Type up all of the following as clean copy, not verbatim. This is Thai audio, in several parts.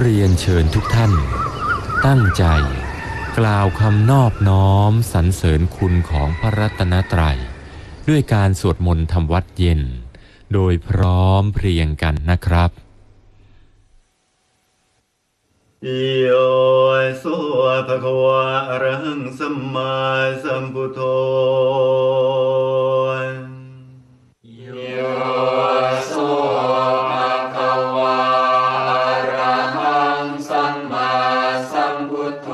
เรียนเชิญทุกท่านตั้งใจกล่าวคำนอบน้อมสรรเสริญคุณของพระรัตนตรัยด้วยการสวดมนต์ทำวัดเย็นโดยพร้อมเพรียงกันนะครับโยสุภะคะวะอะระหังสัมมาสัมพุทโธโยสุภะคะวะอะระหังสัมมาสัมพุทโธ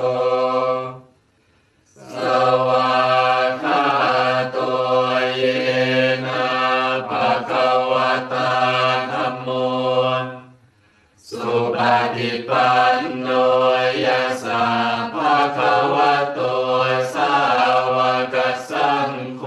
สวากขาโตเยนะภะคะวะตาธัมโมสุปฏิปันโนยัสสะภะคะวะโตสาวกสังโฆ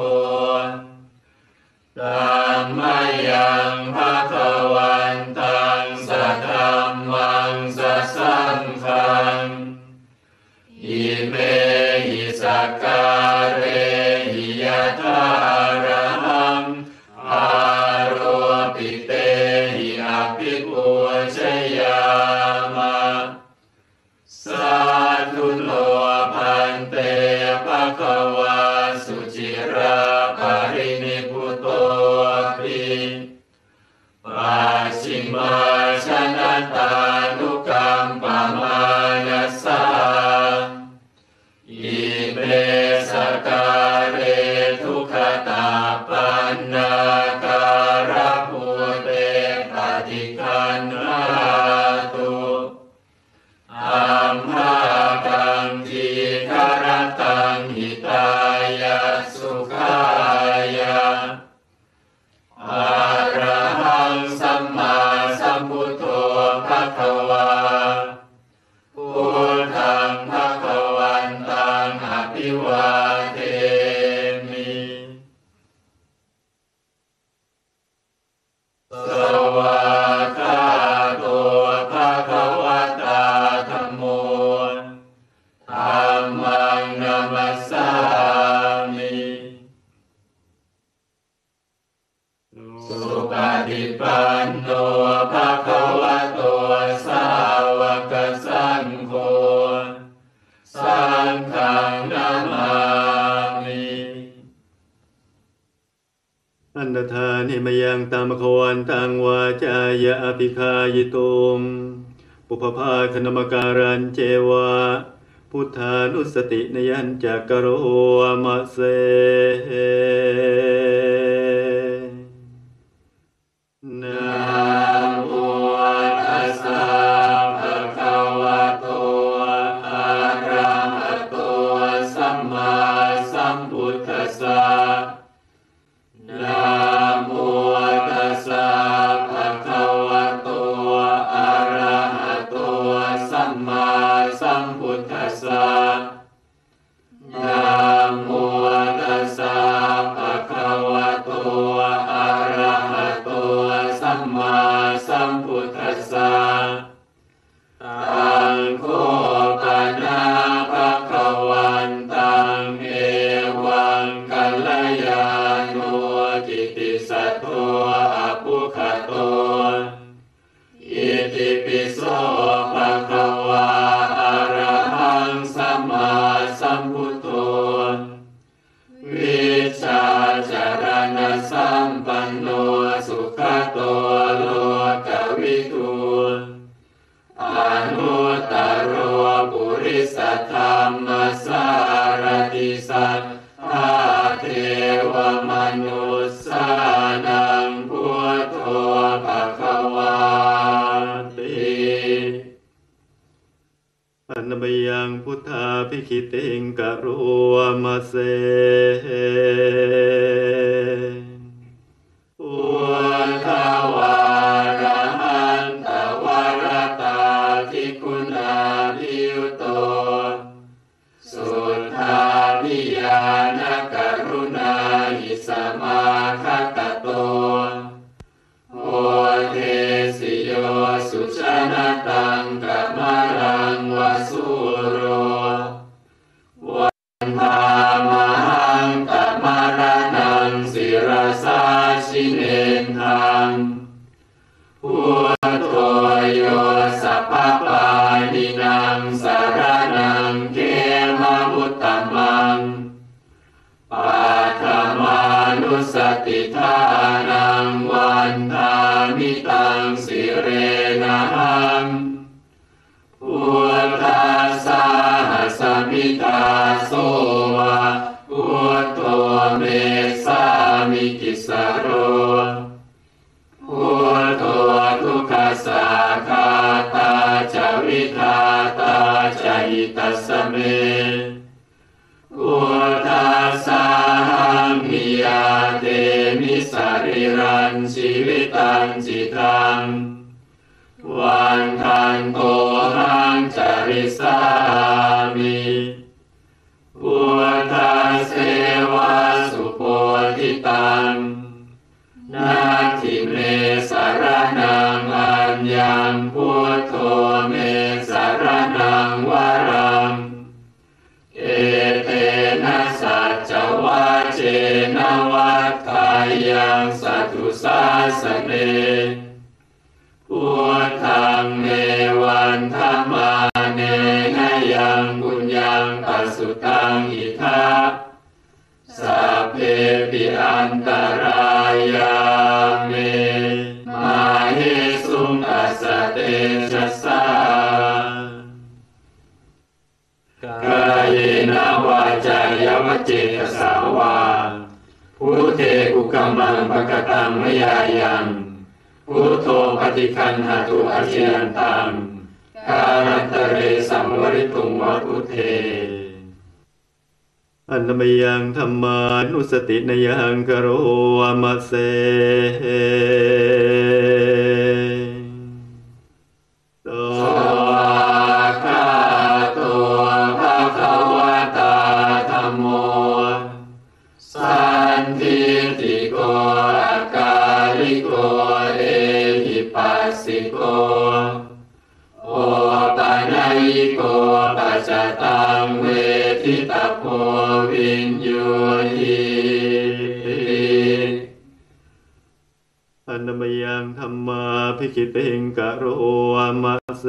ธัมมังยังภะคะวันตังสัทธัมมังสัสสังฆังอิเมหิสักการเรหิยะถาระหังอาโรปิเตหิอภิปูชยามะสาธุโลภันเตภะคะวาสุจิราภรินิพพุโตปิปัจฉิมาชนะตานุกัมปมานัสสะอิเมสการเรทุกขตาปันนาการภูเตปฏิคันหาตุอัมหากังทีคารตังหิตายะสุขายะอะระหังสัมมาสัมพุทโธภะคะวาพุทธังภะคะวันตังอภิวาเทมิสวากขาโตภะคะวะตาธัมโมธัมมังนัมมัสสามิสุปฏิปันโนภะคะวะโตสาวกสังโฆสังฆังนามามิอันตถานิมยังตามขวันตังวาจายะอภิคายตุงปุพพาคณมการันเจวะพุทธานุสตินยัญจักกโรมะเสนะโมตัสสะภะคะวะโตอะระหะโตสัมมาสัมพุทธัสสะนะโมตัสสะภะคะวะโตอะระหะโตสัมมาสัมพุทธัสสะนะโมตัสสะภะคะวะโตอะระหะโตสัมมาสัมพุทธัสสะตังโฆปนาภะคะวันตังเอวังกัลยาโนกิตติสัทโธอภุคโตอิติปิโสภะคะวะอะระหังสัมมาสัมพุทโธวิชาจารณะสัมปันโนสุขโตโลกวิทูอนุตตโรปุริสธรรมสารติสัทธาเทวมนุสสานังพุทโธภะคะวาติอันมยังพุทธาภิคิติงกโรมะเสพุทธวาระหันตวรตาทิคุณาภิยุโตสุทธาภิญาณกรุณาหิสมาคตโตโอเทสิโยสุชนะตังกัมมะรังวสุโรวันธามหังตาปัทมานุสติทานังวันทามิตังสิเรนะหังพุทธัสสะสมิตาโสวะพุทโธเมสามิกิสโรพุทโธทุกขสังฆาตาจาวิทาตาจาหิตัสสเมพุทธัสสะมิยาเตมิสริรันชีวิตังจิตังวันทันโตหังจาริสามิพุทธัสเสวะสุโพธิตังนาทิเมสารนังอัญญังพุทโธเมสารนังวรังเอเตนะสัจจวาเจนะวัฏฐายังสัตถุสาสเนพุทธังเมวันธรรมาเนนะยังบุญยังปัสสุตังอิทาสัพเพปิอันตรายาเมมาเหสุงตัสสะเตชัสสากายนะวาจายวเจตสาวาพุทเทกุกัมมังภกตังมยายังพุทโธปฏิคันหตุอาเจยันตังกาลันตเรสัมวริตุงวพุทเทอันนมยังธรรมานุสตินยังกโรวามะเสโตคาโตภะคะวะตาธัมโมสันทิติโกอาการิโกเอหิปัสสิโกโอปะนัยโกปัจจตังเวทิตาโพวินโยหิอันนมยังธรรมาภิคิเตงกโรวามะเส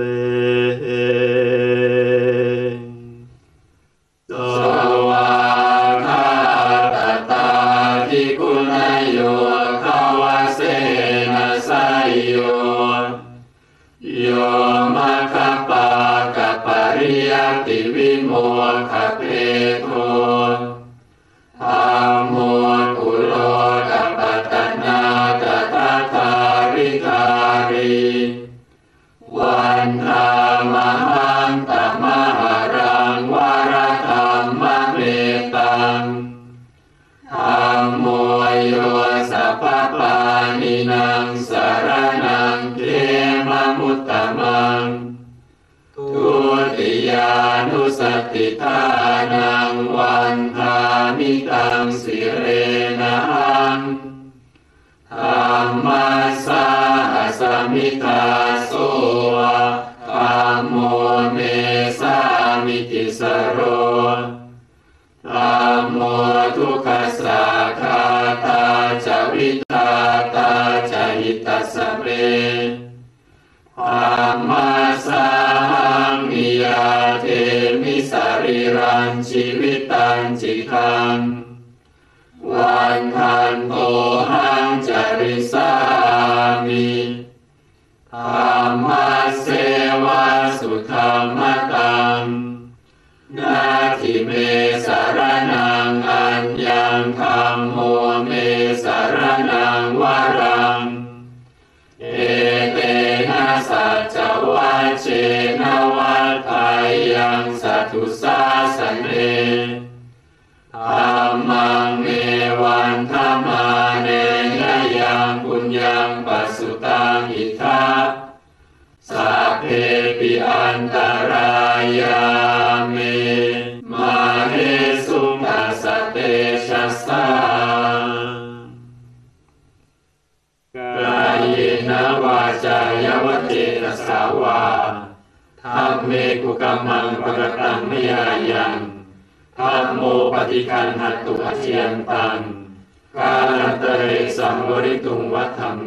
สวาคาตตาทิคุณโยขาวเสนะไสโยโยมะคปากะปริยติวิโมขเพโทธัมโมกุโลกัปปตนาตถาคาริการิวันธามหังตมหารังวรธรรมเมตังธัมโมโยสัพพปานินังสารนังเขมมุตตมังทุติยานุสติทานังวันทามิตังสิเรนะหังธัมมัสสะสมิตาโสวะธัมโมเมสามิติสโรธัมโมทุกขสังฆาตาจาวิทาตาจาหิตัสสะเมธัมมัสสะมิยาเทมิสริรันชีวิตังจิตังวันทันโตหังจาริสามิธัมมัสเสวะสุธรรมตังนาทิเมสารนังอัญญังธัมโมเมสารนังวรังเอเตนะสัจจวาเจนะวัฏฐายังสัตถุสาสเนธัมมังเมวันธรรมาเนนะยังปุญญังปัสสุตังอิทาสัพเพปิอันตรายาเมมาเหสุงตัสสะเตชัสสากายนะวาจายวเจตสาวาธัมเมกุกัมมังปะกตังมยายังธัมโมปฏิคันหตุอาเจยันตังกาลันตเรสัมวริตุงวัฏธัมเม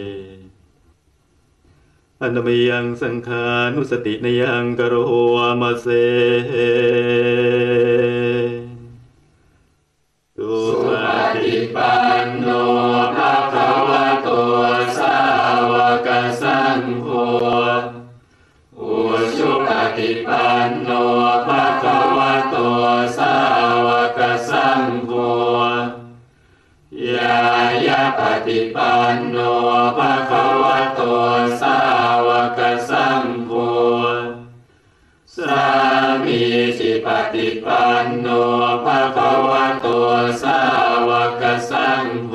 อันนมยังสังขานุสตินยังกโรวามะเสโฆยายาปฏิปันโนภะคะวะโตสาวกสังโฆสามีจิปฏิปันโนภะคะวะโตสาวกสังโฆ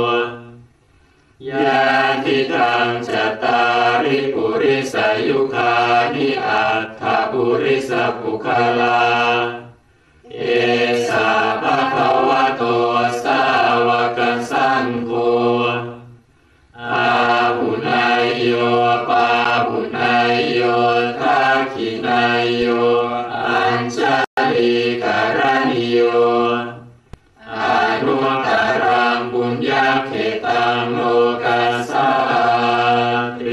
ยาทิทังจัตตาริปุริสยุคานิอัตถปุริสปุคลาเอสาภะคะวะโตสาวกสังโฆอาหุนายโยปาหุนายโยทักขินายโยอัญชลีการณิโยอนุตตรังปุญญเขตังโลกัสสาติ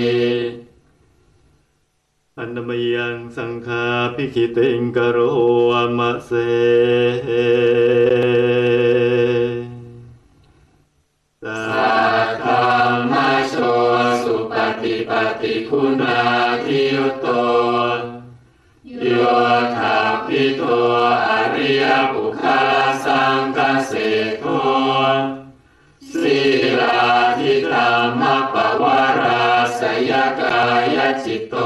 อันนมยังสังฆาภิคิติงกโรมะเสสัทธามาโชสุปฏิปฏิคุณาทิยุตโตโยธาภิโตอริยบุคลสังฆเสโทศีลาทิธรรมปวาราสยกายจิตโต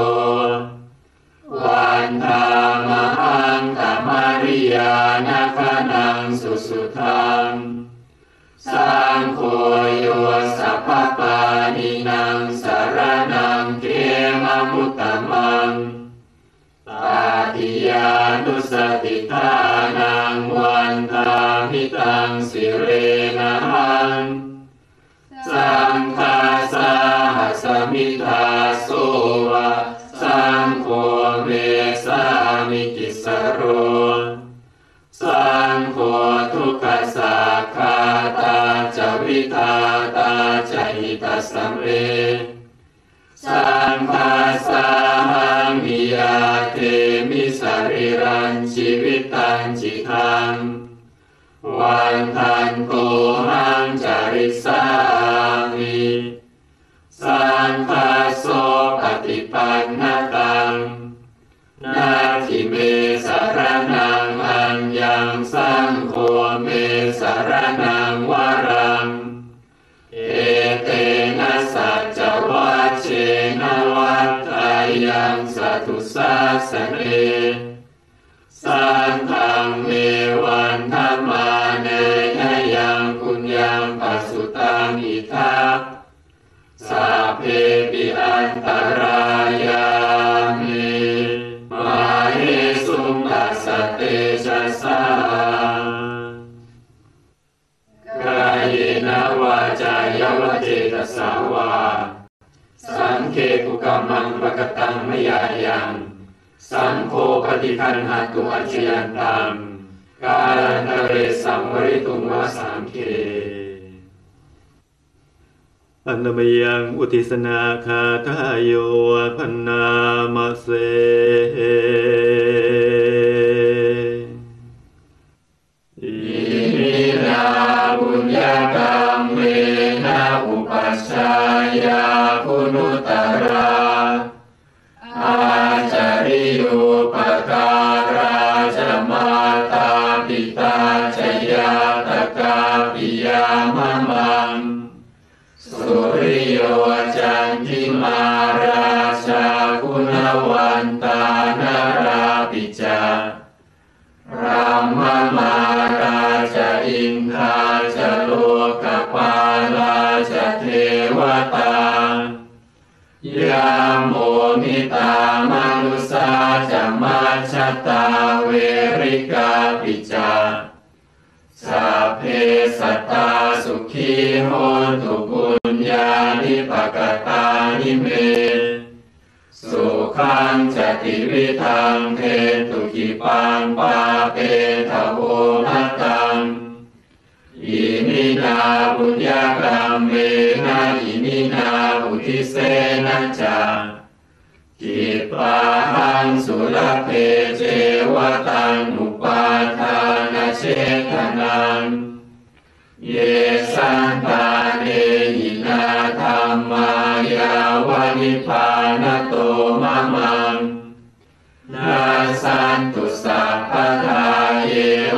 วันธามหังธรรมริยานาคนังสุสุทังสังโฆโยสัพพปานินางสารนังเกมมุตตมังตาติยานุสติทานังวันธามิตังสิเรนะหังสังฆาสาหัสมิทาโสวะสังโฆเมสามิกิสโรสังโฆทุกขสักขาตาจวิทาตาจหิตสัมเรสังฆาสาหังมิยาเทมิสริรันชีวิตังจิตังวันทันโตหังจาริสามิสังฆาโสปฏิปันนตังนาทิเมสารนังอัญญังสังโฆเมสารนังวรังเอเตนะสัจจวัชเชนะวัฏฏายังสัตุสาสเนสังฆังเมวันธรรมาเนยยังปุญญังปัสสุตังอิทัปสัพเพปิอันตรายามิมาเหสุงตัสสะเตชะสากายนะวาจายวเจตสาวาสังเคปุกัมมังปะกตังมยายังสังโฆปฏิคันหาตุอัจฉยันตังกาลันตเรสัมวริตุงวาสังเคอันนมยังอุทิสนาคาทายโยพันนามะเสอิมินาบุญญากรรมเมนะอุปัชฌายาคุณุตระอาจาริโยปการาจมาตาปิตาจยาตกาปิยามะมังสุริโยจันทิมาราชาคุณวันตานาราปิจารัมมมาราชอินทาจโลกปาลาจเทวตายาโมมิตามนุสาจมัชฌตาเวริกาปิจาสัพเพสัตตาสุขีโหตุปุญญานิปกตานิเมสุขังจติวิทังเทตุกิปังปาเปทะโวมัตตังอิมินาบุญญากรรมเมนะอิมินาอุทิเสนะจากิปาหังสุรเพเจวตังอุปาทานเชทนังเยสันตาเนหินาธรรมายาวานิพานโตมะมังนาสันตุสัพพทาเยว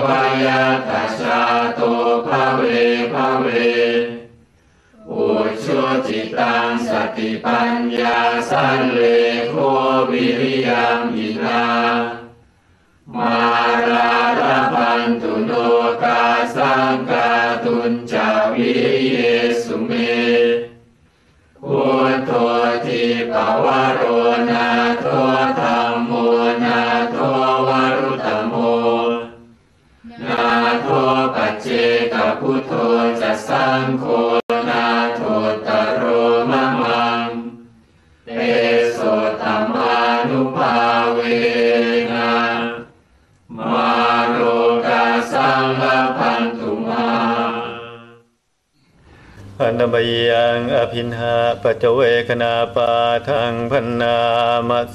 วยทัชชาโตภเวภเวอุชุจิตังสติปัญญาสันเลโควิริยัมหินามาราระพันตุโนกาสังกาตุนจาวิริเยสุเมพุทโธทิภวโรนาโทธัมโมนาโทวรุตโมนาโทปัจเจกพุทโธจะสังโฆนาโทตโรมะมังเตโสธัมมานุภาเวนะมาโรกาสังฆพันตุมาพันธมยังอภินหาปัจเจเวคณาปาทังพันนามเส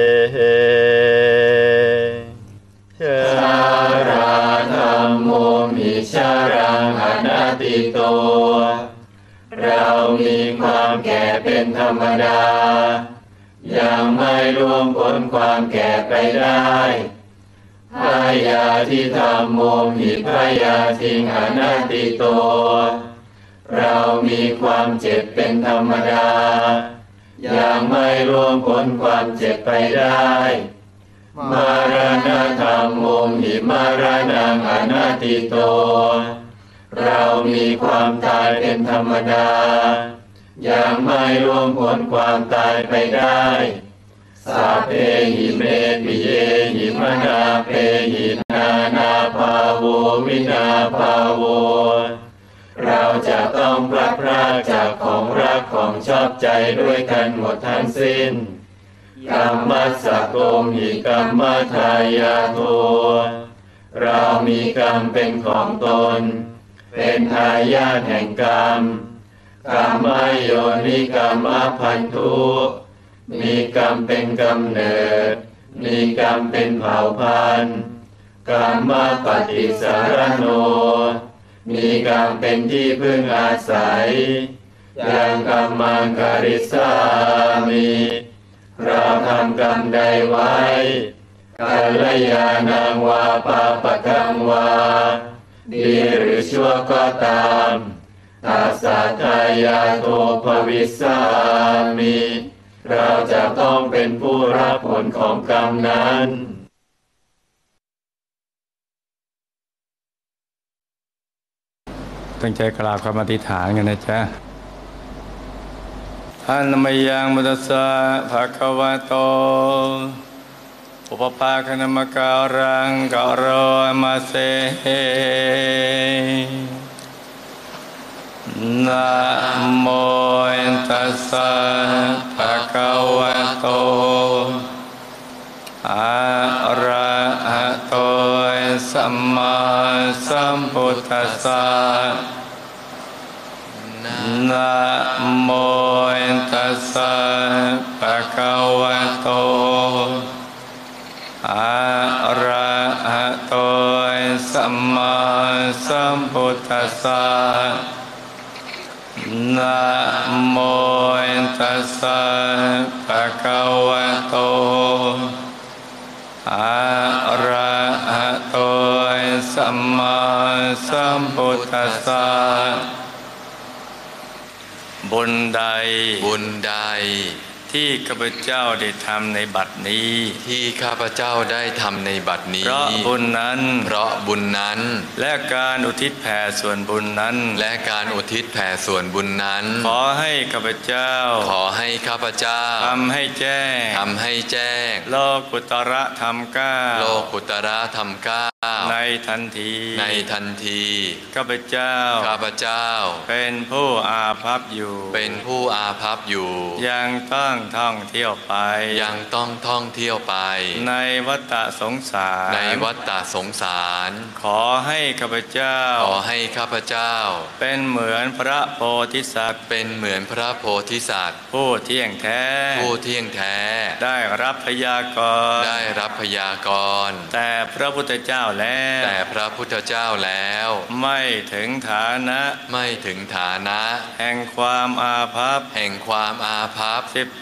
ชาราธัมโมมิชารังอนัตติโตเรามีความแก่เป็นธรรมดายังไม่ล่วงพ้นความแก่ไปได้พยาธิธัมโมหิพยาทิงอนัตติโตเรามีความเจ็บเป็นธรรมดายังไม่ล่วงพ้นความเจ็บไปได้มรณะธัมโมหิมรณังอนัตติโตเรามีความตายเป็นธรรมดายังไม่ล่วงพ้นความตายไปได้สัพเพหิเมปิเยหิมนาเพหินานาภาโววินาภาโวเราจะต้องพลัดพรากจากของรักของชอบใจด้วยกันหมดทั้งสิ้นกัมมัสสะโกมหิกัมมัทายาโทเรามีกรรมเป็นของตนเป็นทายาทแห่งกรรมกัมมโยนิกัมมพันธุมีกรรมเป็นกำเนิดมีกรรมเป็นเผ่าพันธุ์กัมมปฏิสารโนมีกรรมเป็นที่พึ่งอาศัยยังกรรมังกริสามิเราทำกรรมใดไว้กัลยาณังวาปาปกังวาดีหรือชั่วก็ตามตัสสะทายาโทภวิสสามิเราจะต้องเป็นผู้รับผลของกรรมนั้นตั้งใจกราบคำอธิษฐานกันนะจ๊ะอันนมยังมุตสะภะคะวะโตอุปปาคณมการังกะโรมาเสนะโมตัสสะภะคะวะโตอะระหะโตสัมมาสัมพุทธัสสะนะโมตัสสะภะคะวะโตอะระหะโตสัมมาสัมพุทธัสสะนะโมตัสสะภะคะวะโตอะระหะโตสัมมาสัมพุทธัสสะบุญใดที่ข้าพเจ้าได้ทำในบัดนี้ที่ข้าพเจ้าได้ทำในบัดนี้เพราะบุญนั้น และการอุทิศแผ่ส่วนบุญนั้นขอให้ข้าพเจ้าทำให้แจ้งโลกุตระธรรมเก้าในทันทีข้าพเจ้าเป็นผู้อาภัพอยู่ยังต้องท่องเที่ยวไปในวัฏสงสารขอให้ข้าพเจ้าเป็นเหมือนพระโพธิสัตว์ผู้เที่ยงแท้ได้รับพยากรณ์แต่พระพุทธเจ้าแล้วไม่ถึงฐานะแห่งความอาภัพ18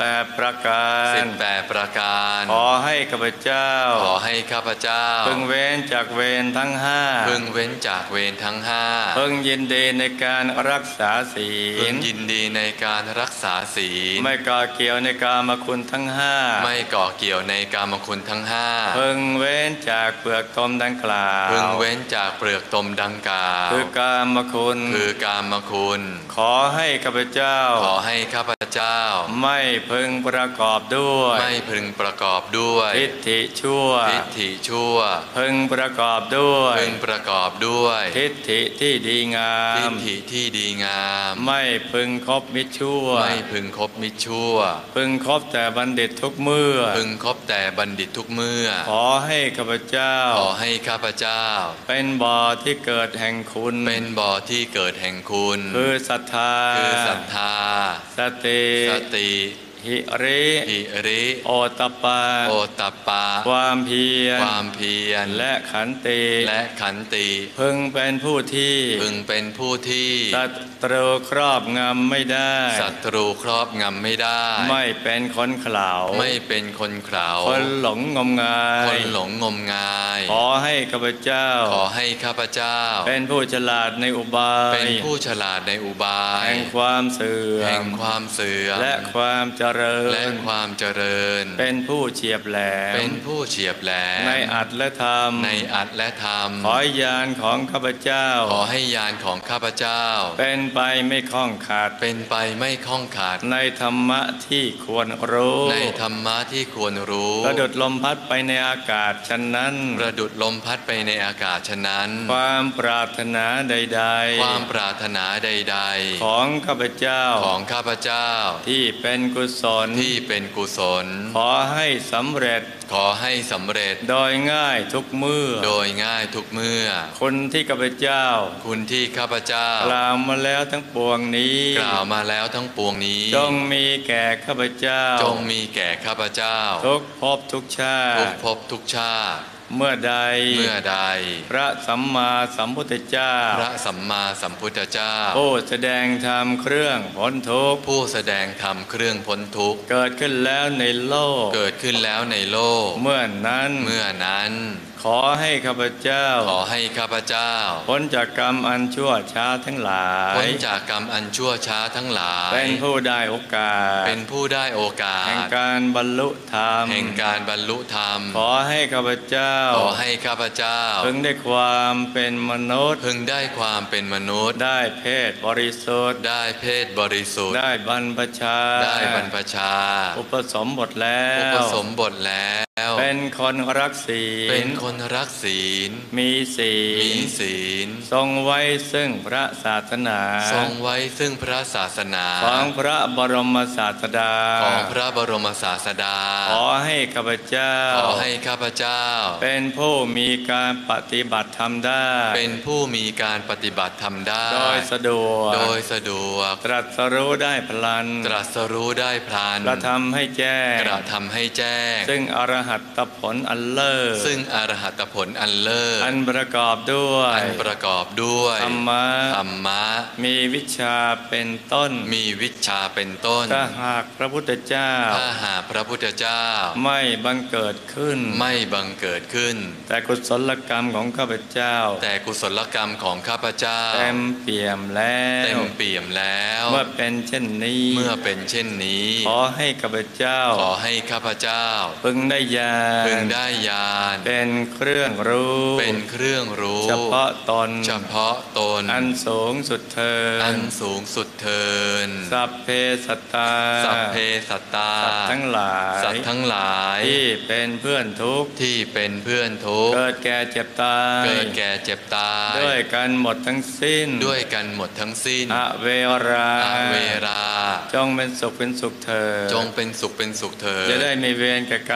18 ประการ 18 ประการขอให้ข้าพเจ้าขอให้ข้าพเจ้าพึงเว้นจากเวรทั้งห้าพึงเว้นจากเวรทั้งห้าพึงยินดีในการรักษาศีพึลงยินดีในการรักษาศีลไม่ก่อเกี่ยวในกามคุณทั้งห้าไม่ก่อเกี่ยวในกามคุณทั้งห้าพึงเว้นจากเปลือกตมดังกล่าวพึงเว้นจากเปลือกตมดังกล่าวคือกามคุณคือกามคุณขอให้ข้าพเจ้าขอให้ข้าพเจ้าไม่พึงประกอบด้วยไม่พึงประกอบด้วยทิฏฐิชั่วทิฏฐิชั่วพึงประกอบด้วยพึงประกอบด้วยทิฏฐิที่ดีงาทิฏมฐิที่ดีงามไม่พึงคบมิตรชั่วไม่พึงคบมิตรชั่วพึงคบแต่บัณฑิตทุกเมื่อพึงคบแต่บัณฑิตทุกเมื่อขอให้ข้าพเจ้าขอให้ข้าพเจ้าเป็นบ่อที่เกิดแห่งคุณเป็นบ่อที่เกิดแห่งคุณคือศรัทธาคือศรัทธาสติสติหิริหิริโอตตัปปะโอตตัปปะความเพียรความเพียรและขันติและขันติพึงเป็นผู้ที่พึงเป็นผู้ที่ศัตรูครอบงำไม่ได้ศัตรูครอบงำไม่ได้ไม่เป็นคนเขลาไม่เป็นคนเขลาคนหลงงมงายคนหลงงมงายขอให้ข้าพเจ้าขอให้ข้าพเจ้าเป็นผู้ฉลาดในอุบายเป็นผู้ฉลาดในอุบายแห่งความเสื่อแห่มงความเสื่อมและความเจริญและความเจริญเป็นผู้เฉียบแหลมเป็นผู้เฉียบแหลมในอัตและธรรมในอัตและธรรมขอให้ญาณของข้าพเจ้าขอให้ญาณของข้าพเจ้าเป็นไปไม่คล่องขาดเป็นไปไม่คล่องขาดในธรรมะที่ควรรู้ในธรรมะที่ควรรู้ประดุดลมพัดไปในอากาศฉะนั้นประดุดลมพัดไปในอากาศฉะนั้นความปรารถนาใดความปรารถนาใดๆ ของข้าพเจ้าๆ ของข้าพเจ้าที่เป็นกุศลที่เป็นกุศลขอให้สำเร็จขอให้สำเร็จโดยง่ายทุกเมื่อโดยง่ายทุกเมื่อคนที่ข้าพเจ้าคุณที่ข้าพเจ้ากล่าวมาแล้วทั้งปวงนี้กล่าวมาแล้วทั้งปวงนี้จงมีแก่ข้าพเจ้าจงมีแก่ข้าพเจ้าทุกภพทุกชาทุกติภพทุกชาติเมื่อใดเมื่อใดพระสัมมาสัมพุทธเจ้าพระสัมมาสัมพุทธเจ้าผู้แสดงธรรมเครื่องพ้นทุกข์ผู้แสดงธรรมเครื่องพ้นทุกข์เกิดขึ้นแล้วในโลกเกิดขึ้นแล้วในโลกเมื่อนั้นเมื่อนั้นขอให้ข้าพเจ้าขอให้ข้าพเจ้าพ้นจากกรรมอันชั่วช้าทั้งหลายพ้นจากกรรมอันชั่วช้าทั้งหลายเป็นผู้ได้โอกาสเป็นผู้ได้โอกาสแห่งการบรรลุธรรมแห่งการบรรลุธรรมขอให้ข้าพเจ้าขอให้ข้าพเจ้าพึงได้ความเป็นมนุษย์พึงได้ความเป็นมนุษย์ได้เพศบริสุทธิ์ได้เพศบริสุทธิ์ได้บรรพชาได้บรรพชาอุปสมบทแล้อุปวสมบทแล้วเป็นคนรักศีลเป็นคนรักศีลมีศีมีลศีลทรงไว้ซึ่งพระศาสนาทรงไว้ซึ่งพระศาสนาของพระบรมศาสดาของพระบรมศาสดาขอให้ข้าพเจ้าขอให้ข้าพเจ้าเป็นผู้มีการปฏิบัติธรรมได้เป็นผู้มีการปฏิบัติธรรมได้โดยสะดวกโดยสะดวกตรัสรู้ได้พลันตรัสรู้ได้พลันกระทำให้แจ้งกระทำให้แจ้งซึ่งอรหัตผลอันเลิศซึ่งอรหัตผลอันเลิศอันประกอบด้วยอันประกอบด้วยธรรมะธรรมะมีวิชาเป็นต้นมีวิชาเป็นต้นถ้าหากพระพุทธเจ้าถ้าหากพระพุทธเจ้าไม่บังเกิดขึ้นไม่บังเกิดขึ้นแต่กุศลกรรมของข้าพเจ้าแต่กุศลกรรมของข้าพเจ้าเต็มเปี่ยมแล้วเต็มเปี่ยมแล้วเมื่อเป็นเช่นนี้เมื่อเป็นเช่นนี้ขอให้ข้าพเจ้าขอให้ข้าพเจ้าพึงได้ญาณพึงได้ญาณเป็นเครื่องรู้เป็นเครื่องรู้เฉพาะตนเฉพาะตนอันสูงสุดเทิอันนสูงสุดเทินสัพเพสัตตาสัพเพสัตตาสัตว์ทั้งหลายสัตว์ทั้งหลายที่เป็นเพื่อนทุกข์ที่เป็นเพื่อนทุกข์เกิดแก่เจ็บตายเกิดแก่เจ็บตายด้วยกันหมดทั้งสิ้นด้วยกันหมดทั้งสิ้นอเวราอเวราจงเป็นสุขเป็นสุขเถิดจงเป็นสุขเป็นสุขเถิดจะได้ไม่เวรแก่กันและกัน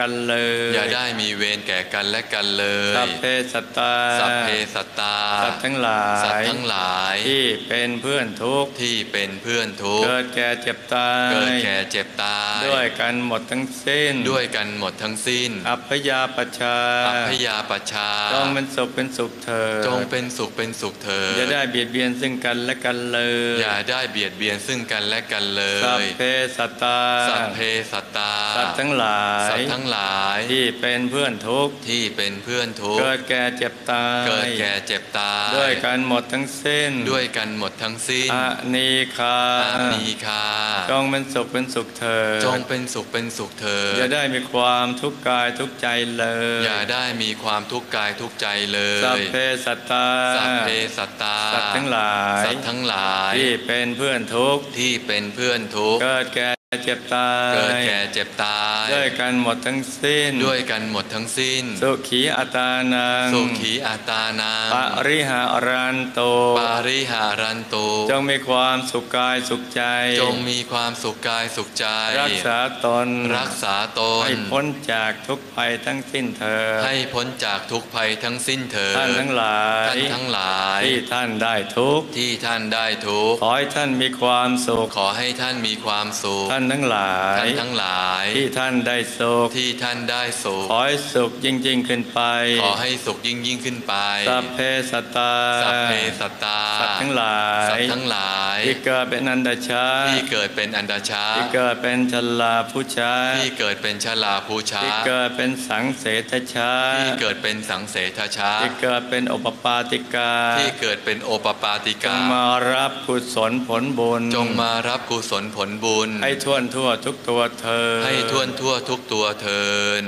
กันเลยอย่าได้มีเวรแก่กันและกันเลยสัพเพสัตตาสัพเพสัตตาสัตว์ทั้งหลายสัตว์ทั้งหลายที่เป็นเพื่อนทุกข์ที่เป็นเพื่อนทุกข์เกิดแก่เจ็บตายเกิดแก่เจ็บตายด้วยกันหมดทั้งสิ้นด้วยกันหมดทั้งสิ้นอัพพยาปัชชาอัพพยาปัชชาจงเป็นสุขเป็นสุขเถิดจงเป็นสุขเป็นสุขเถิดอย่าได้เบียดเบียนซึ่งกันและกันเลยอย่าได้เบียดเบียนซึ่งกันและกันเลยสัพเพสัตตาสัพเพสัตตาสัตว์ทั้งหลายสัตว์ทั้งหลายที่เป็นเพื่อนทุกข์ที่เป็นเพื่อนทุกข์เกิดแก่เจ็บตายเกิดแก่เจ็บตายด้วยกันหมดทั้งสิ้นด้วยกันหมดทั้งสิ้นอนีคาจงเป็นสุขเป็นสุขเถิดจงเป็นสุขเป็นสุขเถิดอย่าได้มีความทุกข์กายทุกข์ใจเลยอย่าได้มีความทุกข์กายทุกข์ใจเลยสัพเพสัตตาสัพเพสัตตาสัตว์ทั้งหลายสัตว์ทั้งหลายที่เป็นเพื่อนทุกข์ที่เป็นเพื่อนทุกข์เกิดแก่เจ็บตายเกิดแก่เจ็บตายด้วยกันหมดทั้งสิ้นด้วยกันหมดทั้งสิ้นสุขีอัตานังสุขีอัตานังปริหารันโตปริหารันโตจงมีความสุขกายสุขใจจงมีความสุขกายสุขใจรักษาตนรักษาตนให้พ้นจากทุกภัยทั้งสิ้นเถิดให้พ้นจากทุกภัยทั้งสิ้นเถิดท่านทั้งหลายท่านทั้งหลายที่ท่านได้ทุกข์ที่ท่านได้ทุกข์ขอให้ท่านมีความสุขขอให้ท่านมีความสุขท่านทั้งหลายท่านทั้งหลายที่ท่านได้สุขที่ท่านได้สุขขอให้สุขยิ่งขึ้นไปขอให้สุขยิ่งขึ้นไปสัพเพสัตตาสัพเพสัตตาสัตว์ทั้งหลายสัตว์ทั้งหลายที่เกิดเป็นอันดชาที่เกิดเป็นอันดชาที่เกิดเป็นชลาภูชาที่เกิดเป็นชลาภูชาที่เกิดเป็นสังเสทชาที่เกิดเป็นสังเสทชาที่เกิดเป็นโอปปาติกาที่เกิดเป็นโอปปาติกาจงมารับกุศลผลบุญจงมารับกุศลผลบุญให้ทั่วทุกตัวเธอให้ทั่วทุกตัวเทิน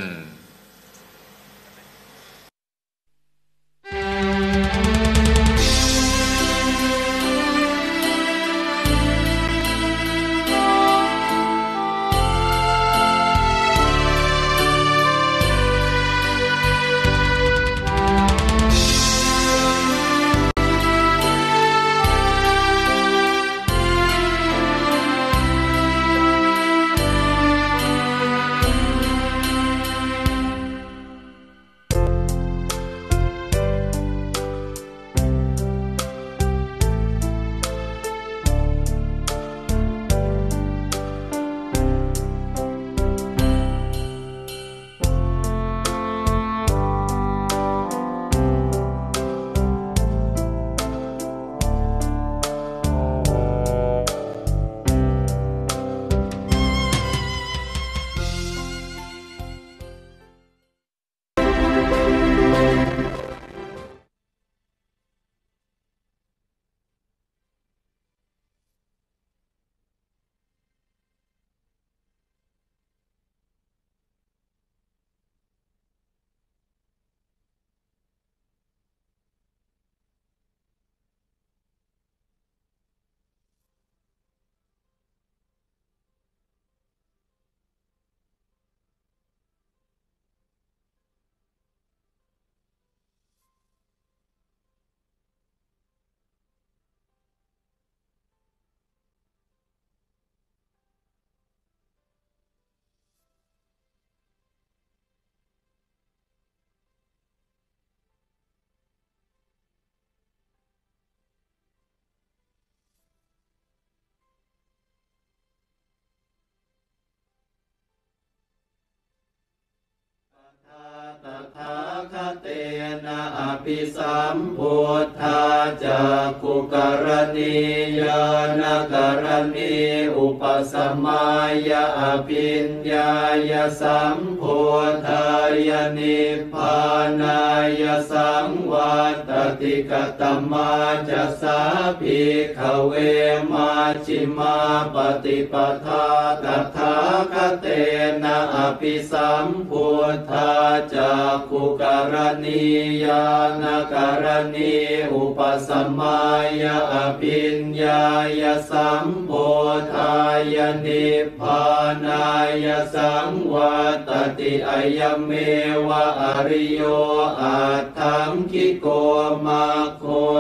ตถาคเตนะอภิสัมพุทธาจักขุกรณียานกรณีอุปสมัยยะอภิญญายสัมพุทธายนิพพานายสังวัตติกตมาจะสาภิกขเวมาชิมาปฏิปทาตถาคเตนะอภิสัมพุทธาจักขุกรณียานกรณีอุปสมัยยะอภิญญายสัมโพธายนิพพานายสังวัตติอายเมวะอริโยอัตถังคิโกมาโคสั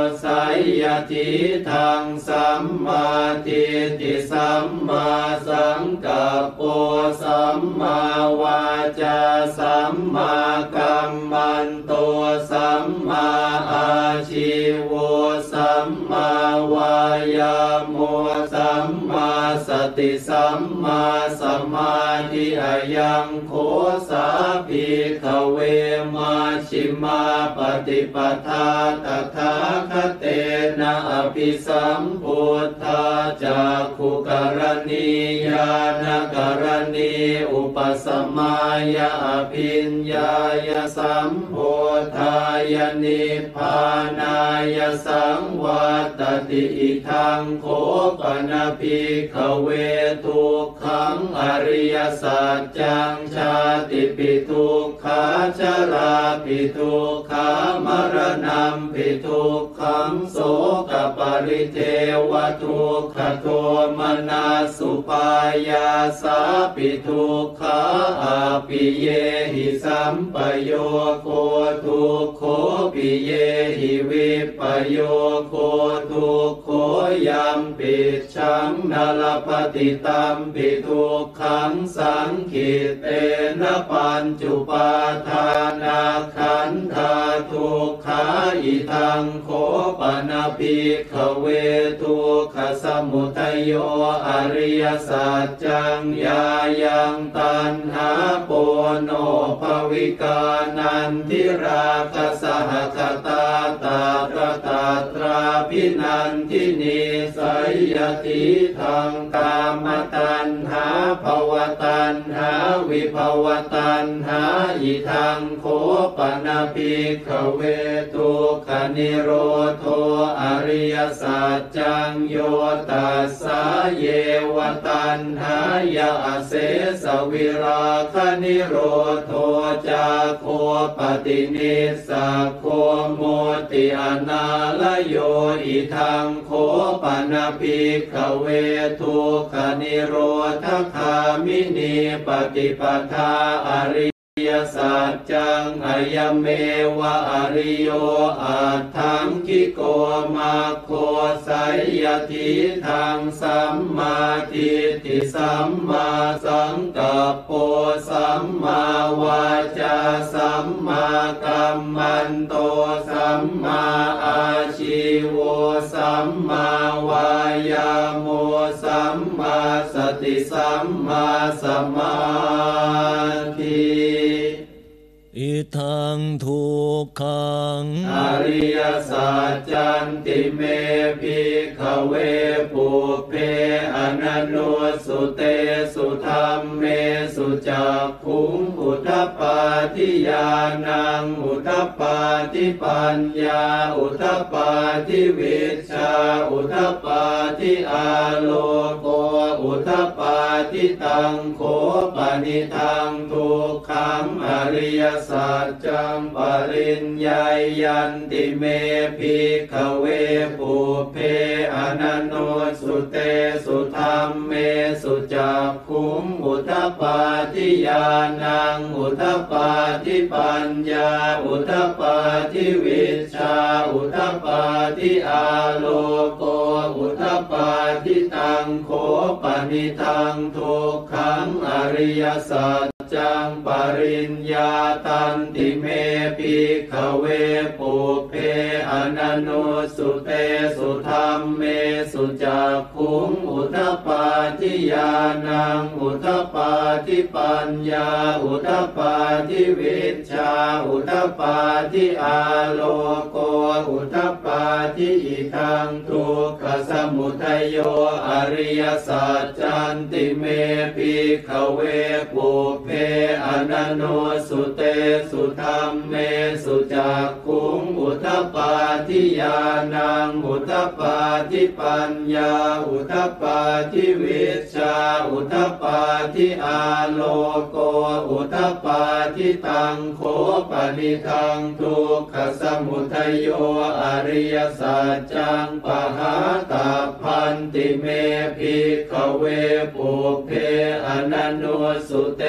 ยทิทังสัมมาทิฏฐิสัมมาสังกัปโปสัมมาวาจาสัมมากัมมันโตสัมมาอาชีโวสัมมาวายาโมสัมมาสติสัมมาสมาธิอายังโคสาภิกขเวมาชิมาปฏิปทาตถาคเตนะอภิสัมพุทธาจักขุกรณีญาณกรณีอุปสมัยอภิญญายสัมโพธายนิพพานายสังวัตติอิทังโคปนภิกขเวทุกขังอริยสัจจังชาติปิทุกขาชราปิทุกขามรณะปิทุกขังโสกปริเทวทุกขโทมนัสสุปายาสาปิทุกขาอาปิเยหิสัมปโยโคทุกโขปิเยหิวิปโยโคทุกโขยัมปิชังนลปฏิตัมปิทุกขังสังขิตเตนะปัญจุปาทานาขันธาทุกขาอิทังโคปนภิกขเวทุกขสมุทัยโยอริยสัจจังยายังตัณหาโปโนภวิกานันทิราคสหคตาตาตระตาตราพินันทินีสัยยติทังกามตัณหาภวตัณหาวิภวตัณหาอิทังโคปนภิกขเวทุกขนิโรโธอริยสัจจังโยตัสสะเยวตัณหายาเสสวิราคนิโรโธจาโคปฏินิสสะโคโมติอนาลโยอิทังโคปนภิกขเวทุกขนิโรธคามินีปฏิปทาอริยสัจจังอายเมวะอริโยอัตถังคิโกมาโคสัยยทิทังสัมมาทิฏฐิสัมมาสังกัปโปสัมมาวาจาสัมมากัมมันโตสัมมาอาชีโวสัมมาวายาโมสัมมาสติสัมมาสมาธิอิทังทุกขังอริยสัจจันติเมภิกขเวปุเพอนันโนสุเตสุธัมเมสุจักขุงอุทธปาทิญาณังอุทธปาทิปัญญาอุทธปาทิวิชชาอุทธปาทิอาโลโกอุทธปาทิตังโขปนิทังทุกขังอริยสัจจังปริญญายันติเมภิกขเวปุเพอนันโนสุเตสุธัมเมสุจักขุงอุทธปาทิญาณังอุทธปาทิปัญญาอุทธปาทิวิชชาอุทธปาทิอาโลโกอุทธปาทิตังโขปนิทังทุกขังอริยสัจจังปริญญาตันติเมภิกขเวปุเพอนันโนสุเตสุธัมเมสุจักขุงอุทธปาทิญาณังอุทธปาทิปัญญาอุทธปาทิวิชชาอุทธปาทิอาโลโกอุทธปาทิอิทังทุกขสมุทัยโยอริยสัจจันติเมภิกขเวปุเพอนันโนสุเตสุธัมเมสุจักขุงอุทธปาทิญาณังอุทธปาทิปัญญาอุทธปาทิวิชชาอุทธปาทิอาโลโกอุทธปาทิตังโขปนิทังทุกขสมุทัยโยอริยสัจจังปหาตาพันติเมภิกขเวปุเพอนันโนสุเต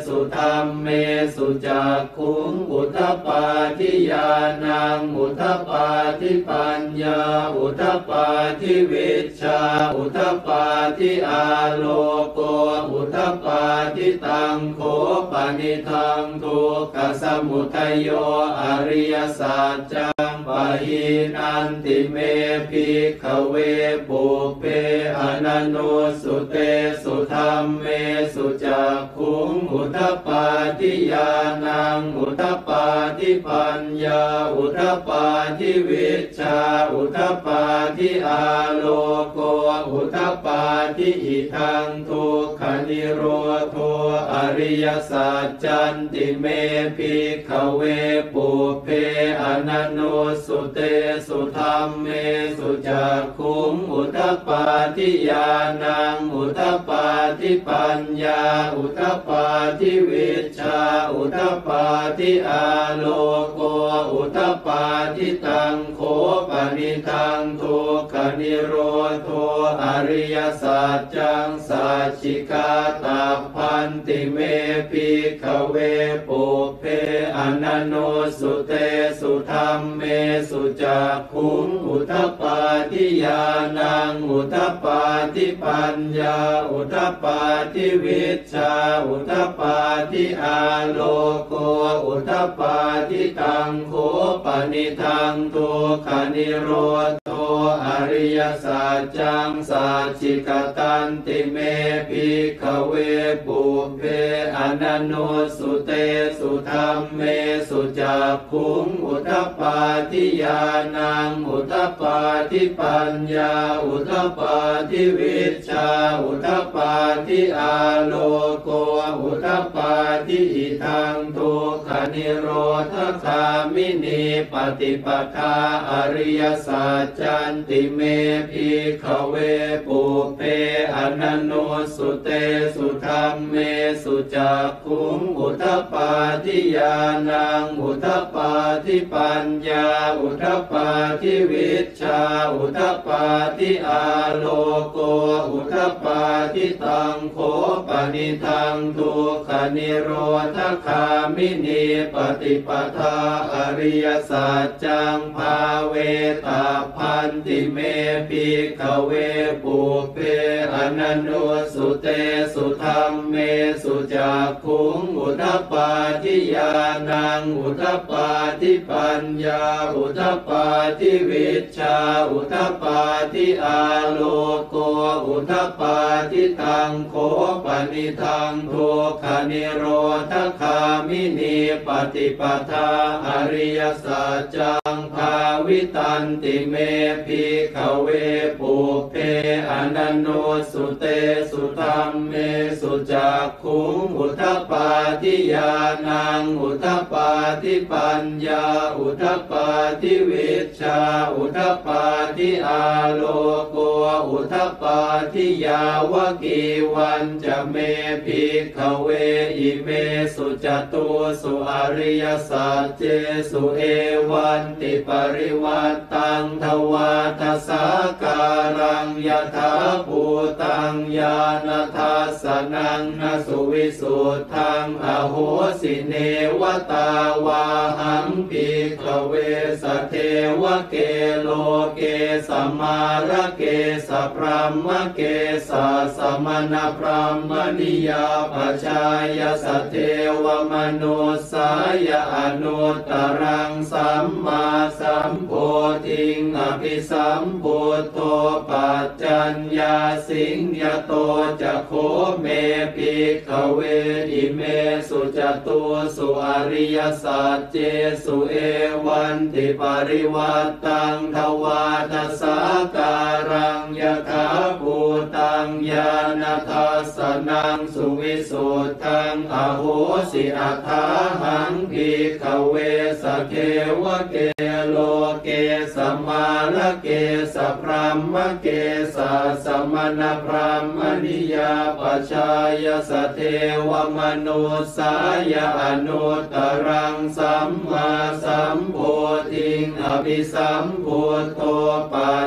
สุธัมเมสุจักขุงอุทธัปปาทิญาณังอุทธัปปาทิปัญญาอุทธัปปาทิวิชชาอุทธัปปาทิอาโลโกอุทธัปปาทิตังโขปนิทังทุกขสมุทัยโยอริยสัจจังปะหินันติเมภิกขเวปุเพอนันโนสุเตสุธัมเมสุจักขุงอุทธัปปาทิญาณังอุทธัปปาทิปัญญาอุทธัปปาทิวิชชาอุทธัปปาทิอาโลโกอุทธัปปาทิอิทังทุกขนิโรโธอริยสัจจันติเมภิกขเวปุเพอนันโนสุเตสุธัมเมสุจักขุงอุทธัปปาทิญาณังอุทธัปปาทิปัญญาอุทธัปปาทิวิชชาอุทธัปปาทิอาโลโกอุทธัปปาทิตังโขปนิทังทุกขนิโรโธอริยสัจจังสัจฉิกาตาพันติเมภิกขเวปุเพอนันโนสุเตสุธัมเมสุจักขุงอุทธัปปาทิญาณังอุทธัปปาทิปัญญาอุทธัปปาทิวิชชาอุทธัปปาทิอาโลโกอุทธัปปาทิตังโขปนิทังทุกขนิโรโธอริยสัจจังสัจฉิกตันติเมภิกขเวปุเพอนันโนสุเตสุธัมเมสุจักขุงอุทธัปปาทิญาณังอุทธัปปาทิปัญญาอุทธัปปาทิวิชชาอุทธัปปาทิอาโลโกอุทธัปปาทิอิทังทุกขนิโรธคามินีปฏิปทาอริยสัจจันติเมภิกขเวปุเพอนันโนสุเตสุธัมเมสุจักขุงอุทธัปปาทิญาณังอุทธัปปาทิปัญญาอุทธัปปาทิวิชชาอุทธัปปาทิอาโลโกอุทธัปปาทิตังโขปนิทังทุกขนิโรธคามินีปฏิปทาอริยสัจจังภาเวตาพันติเมภิกขเวปุเพอนันโนสุเตสุธัมเมสุจักขุงอุทธัปปาทิญาณังอุทธัปปาทิปัญญาอุทธัปปาทิวิชชาอุทธัปปาทิอาโลโกอุทธัปปาทิตังโขปนิทังทุกขนิโรธคามินีปฏิปทาอริยสัจจังภาวิตันติเมภิกขเวปุเพอนันโนสุเตสุธัมเมสุจักขุงอุทธัปปาทิญาณังอุทธัปปาทิปัญญาอุทธัปปาทิวิชชาอุทธัปปาทิอาโลโกอุทธัปปาทิยาวกีวันจะเมภิกขเวอิเมสุจตุสุอริยสัจเจสุเอวันติปริวัตตังทวาทสาการังยถาภูตังญาณทัสสนังนสุวิสุทธังอโหสิเนวตาวาหังภิกขเวสเทวเกโลเกสมาระเกสพรหมเกสสมณพรหมนิยาปชายสเทวมนุสายอนุตตรังสัมมาสัมโพธิงอภิสัมพุทโธปัจจัญญาสิงยโตจะโคเมภิกขเวอิเมสุจตุสุอริยสัจเจสุเอวันติปริวัตตังทวาทสาการังยถาภูตังญาณทัสสนังสุวิสุทธังอโหสิอัฏฐาหังภิกขเวสเทวเกโลเกสมาระเกสพรหมเกสสมณพราหมณิยาปชายสเทวมนุสายอนุตตรังสัมมาสัมโพธิงอภิสัมพุทโธปัจจัญ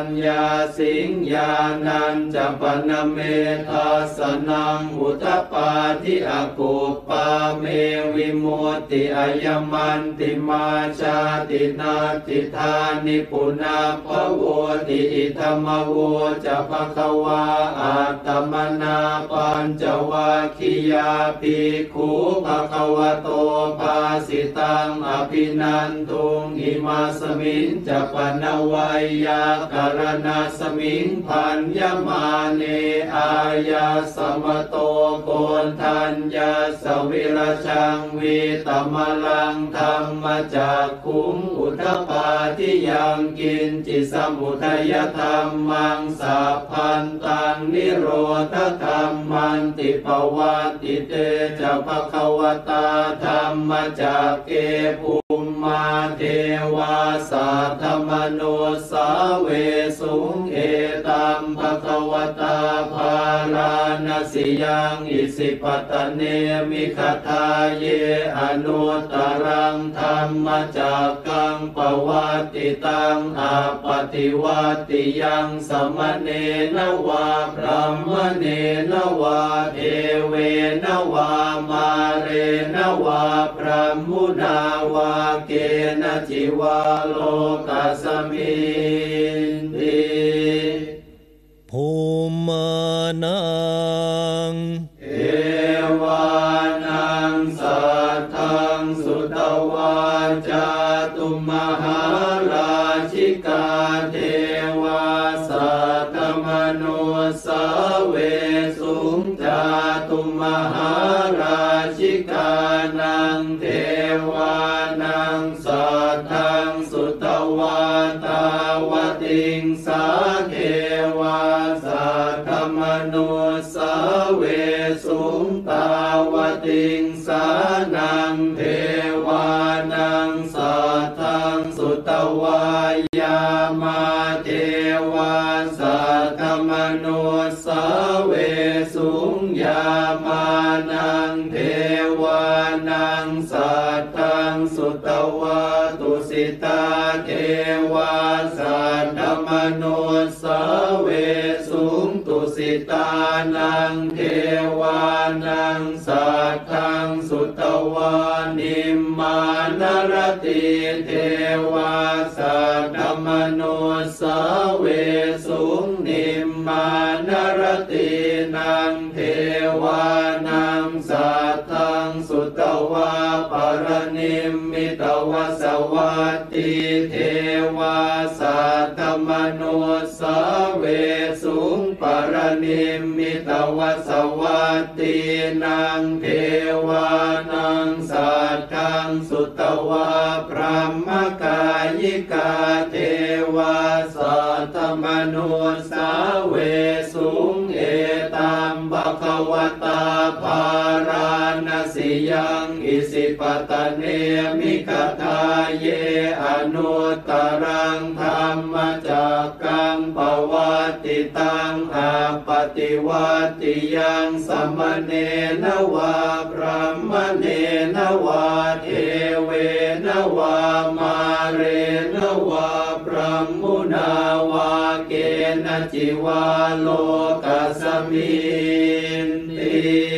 ญญาสิงญาณัญจปนเมทัสสนังอุทปปาทิอากูปาเมวิมุตติอายมันติมาชาตินาติธานิปุนาภโวติอิธรรมโวจะภควาอัตตมนาปัญจวัคคียาภิกขุภควโตภาสิตังอภินันทุงอิมาสมิงจะปนวัยยาการณาสมิงพันยมาเนอายาสมโตโกนทัญญาสวิรชังวิตมลังธรรมจักขุงอุทปาทิยังกินจิสมุทัยธรรมังสัพพันตังนิโรธธรรมันติปวัตติเตจะภควตาธรรมจักเกภูมิมาเทวาสัทธมโนสาเวสุงเอตัมภควตาภาราณสิยังอิสิปตเนมิคทาเยอนุตตรังธรรมจักกังปวัตติตังอาปฏิวัติยังสมเนนวาพระมเนนวาเทเวนวามาเรนวาพระมุนาวาเกณจิวาโลกัสมินติภูมานังเอวานังสัทธังสุตวาจาตุมหาราชิกาเทวาสัทธมโนสาเวสุงจาตุมหาราชิกานังเทวานังสัทธังสุตวาตาวติงสาเทวาสัทธมโนสาเวสุงตาวติงสานังเทวานังสัทธังสุตวายามาเทวาสัทธมโนสาเวสุงยามานังเทวานังสัทธังสุตวาตุสิตาเทวาสัทธมโนสาเวสุงตุสิตานังเทวานังสัทธังสุตวานิมมานรติเทวาสัทธมโนสาเวสุงนิมมานรตินังเทวานังสัทธังสุตวาปรนิมมิตวสวัตติเทวาสัทธมโนสาเวสุงปรนิมมิตวสวัตตินังเทวานังสัทธังสุตวาพระมกายิกาเทวาสัทธมโนสาเวสุงเอตัมภควตาภาราณสิยังอิสิปตเนมิคทาเยอนุตตรังธรรมจักกังปวัตติตังอาปฏิวัติยังสมเนนวาพระมเนนวาเทเวนวามาเรนวาพระมุนาวาเกณจิวาโลกัสมินติ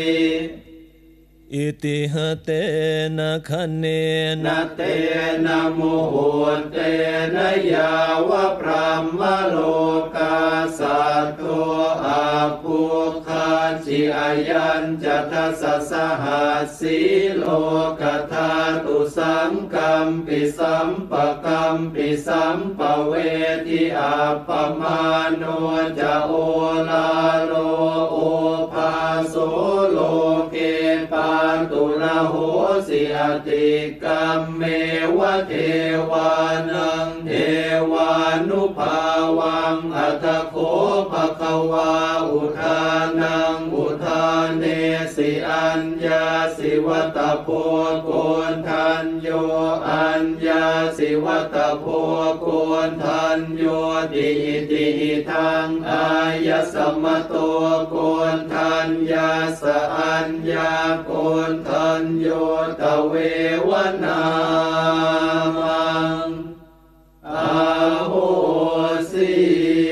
อิติหเตนะคะเนนะเตนะโมโหเตนะยาวะพระมโลกาสัตโตอาภูคาจิอายัญจัตสัสหัสสีโลกธาตุสังกัมปิสัมปะกัมปิสัมปะเวทิอาปมาโนจะโอลาโลโอภาโสโลเกปาตุระโหสิอติกัมเมวะเทวานังเทวานุภาวังอัตโขภควาอุทานังอุทานเนสิอัญญาสิวัตโพโกนทันโยอัญญาสิวัตโพโกนทันโยติติทังอายสมโตโกนทันยาสอัญญาโกนทันโยตเววนามังอาโหสิ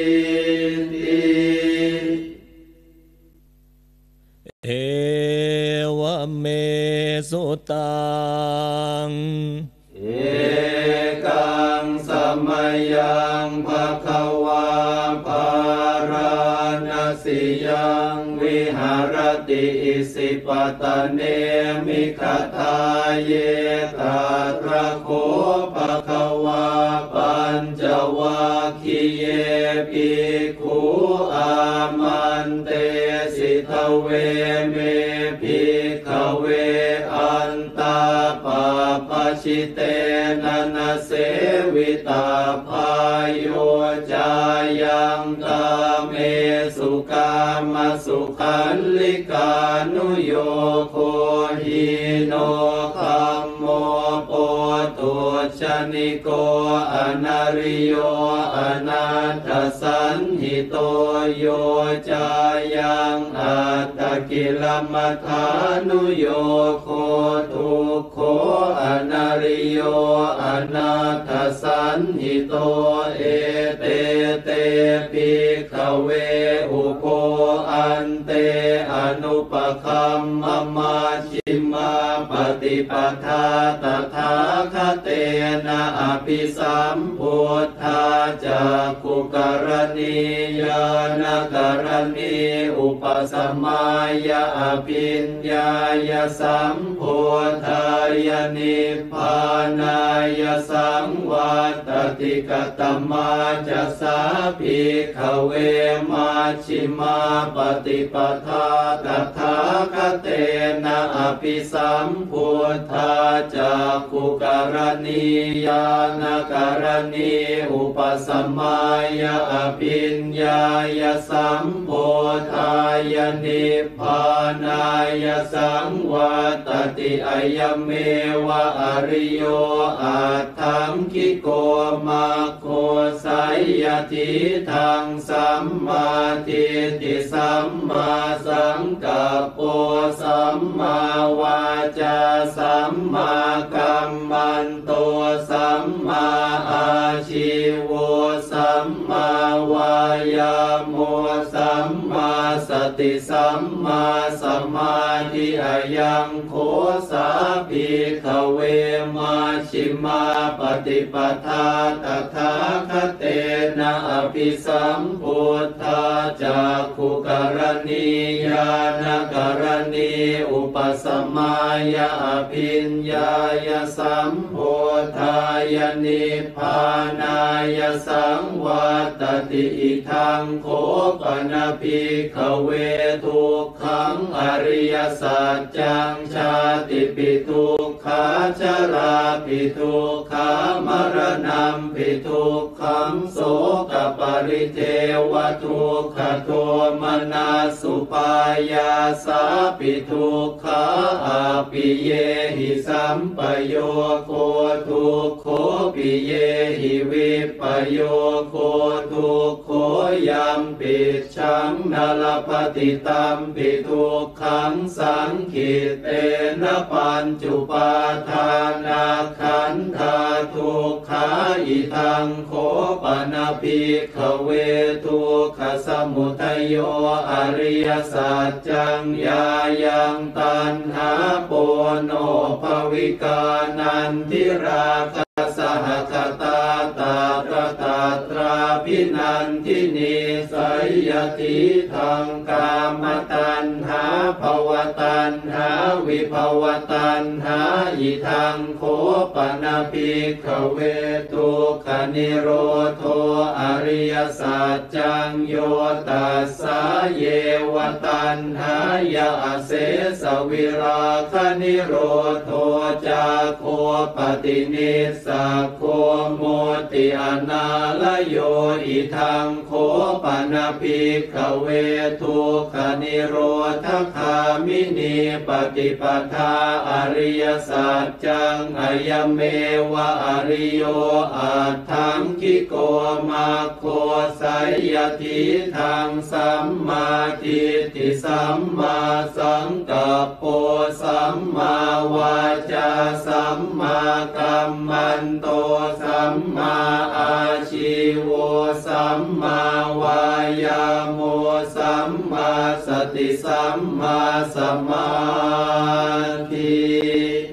ตังเอกังสัมมายังภคะวาภารณสิยังวิหารติอิสิปตเนมิคทาเยตาตระโคภคะวาปัญจวัคคีเยภิกขุอามันเตสิทเวเมภิกขเวอันตาปาปชิเตนะนะเสวิตาภายโยจายังกาเมสุกามสุขันลิกานุโยโคหิโนคัมโมโปตุชนิโกอนาริโยอนาถสันหิโตโยจายังอัตตกิลมัฏฐานุโยโคทุกโขอนาริโยอนาถสันหิโตเอเตเตภิกขเวอุโคอันเตอนุปคัมมมาชิมาปฏิปทาตถาคเตนะอภิสัมพุทธาจักขุกรณียานกรณีอุปสมัยยะอภิญญายสัมพุทธายนิพพานายสังวัตติกตมาจะสาภิกขเวมาชิมาปฏิปทาตถาคเตนะอภิสัมพุทธาจักขุกรณียานกรณีอุปสมัยยะอภิญญายสัมพุทธายนิพพานายสังวัตติอายเมวะอริโยอัตถังคิโกมาโคสัยยทิทังสัมมาทิฏฐิสัมมาสังกัปโปสัมมาวาจาสัมมากัมมันโตสัมมาอาชีโวสัมมาวายาโมสัมมาสติสัมมาสมาธิอายังโคสาภิกขเวมาชิมาปฏิปทาตถาคเตนะอภิสัมพุทธาจักขุกรณียานกรณีอุปสมัยยะอภิญญายสัมพุทธายนิพพานายสังวัตติอิทังโคปนะภิกขเวทุกขังอริยสัจจังชาติปิทุกขาชราปิทุกขามรณะปิทุกขังโสกปริเทวทุกขโทมนัสสุปายาสาปิทุกขาอาปิเยหิสัมปโยโคทุกโขปิเยหิวิปโยโคทุกโขยัมปิชังนาลปฏิตัมปิทุกขังสังขิเตนะปัญจุปาทานาขันธาทุกขาอิทังโคปนะภิกขเวทุกขสมุทัยโยอริยสัจจังยายังตัณหาโปโนภวิกานันทิราคะสหคตาตาตระตาตราพินันทินีสัยยติทังกามตัณหาภวตัณหาวิภวตัณหาอิทังโคปนะภิกขเวทุกขนิโรโธอริยสัจจังโยตัสสะเยวตัณหายะเสสวิราคนิโรโธจาโคปฏินิสสะโคโมติอนาลโยอิทังโคปนะภิกขเวทุกขนิโรธคามินีปฏิปทาอริยสัจจังอายเมวะอริโยอัตถังคิโกมาโคสัยยทิทังสัมมาทิฏฐิสัมมาสังกัปโปสัมมาวาจาสัมมากัมมันโตสัมมาอาชีโวสัมมาวายาโมสัมมาสติสัมมาสมาธิ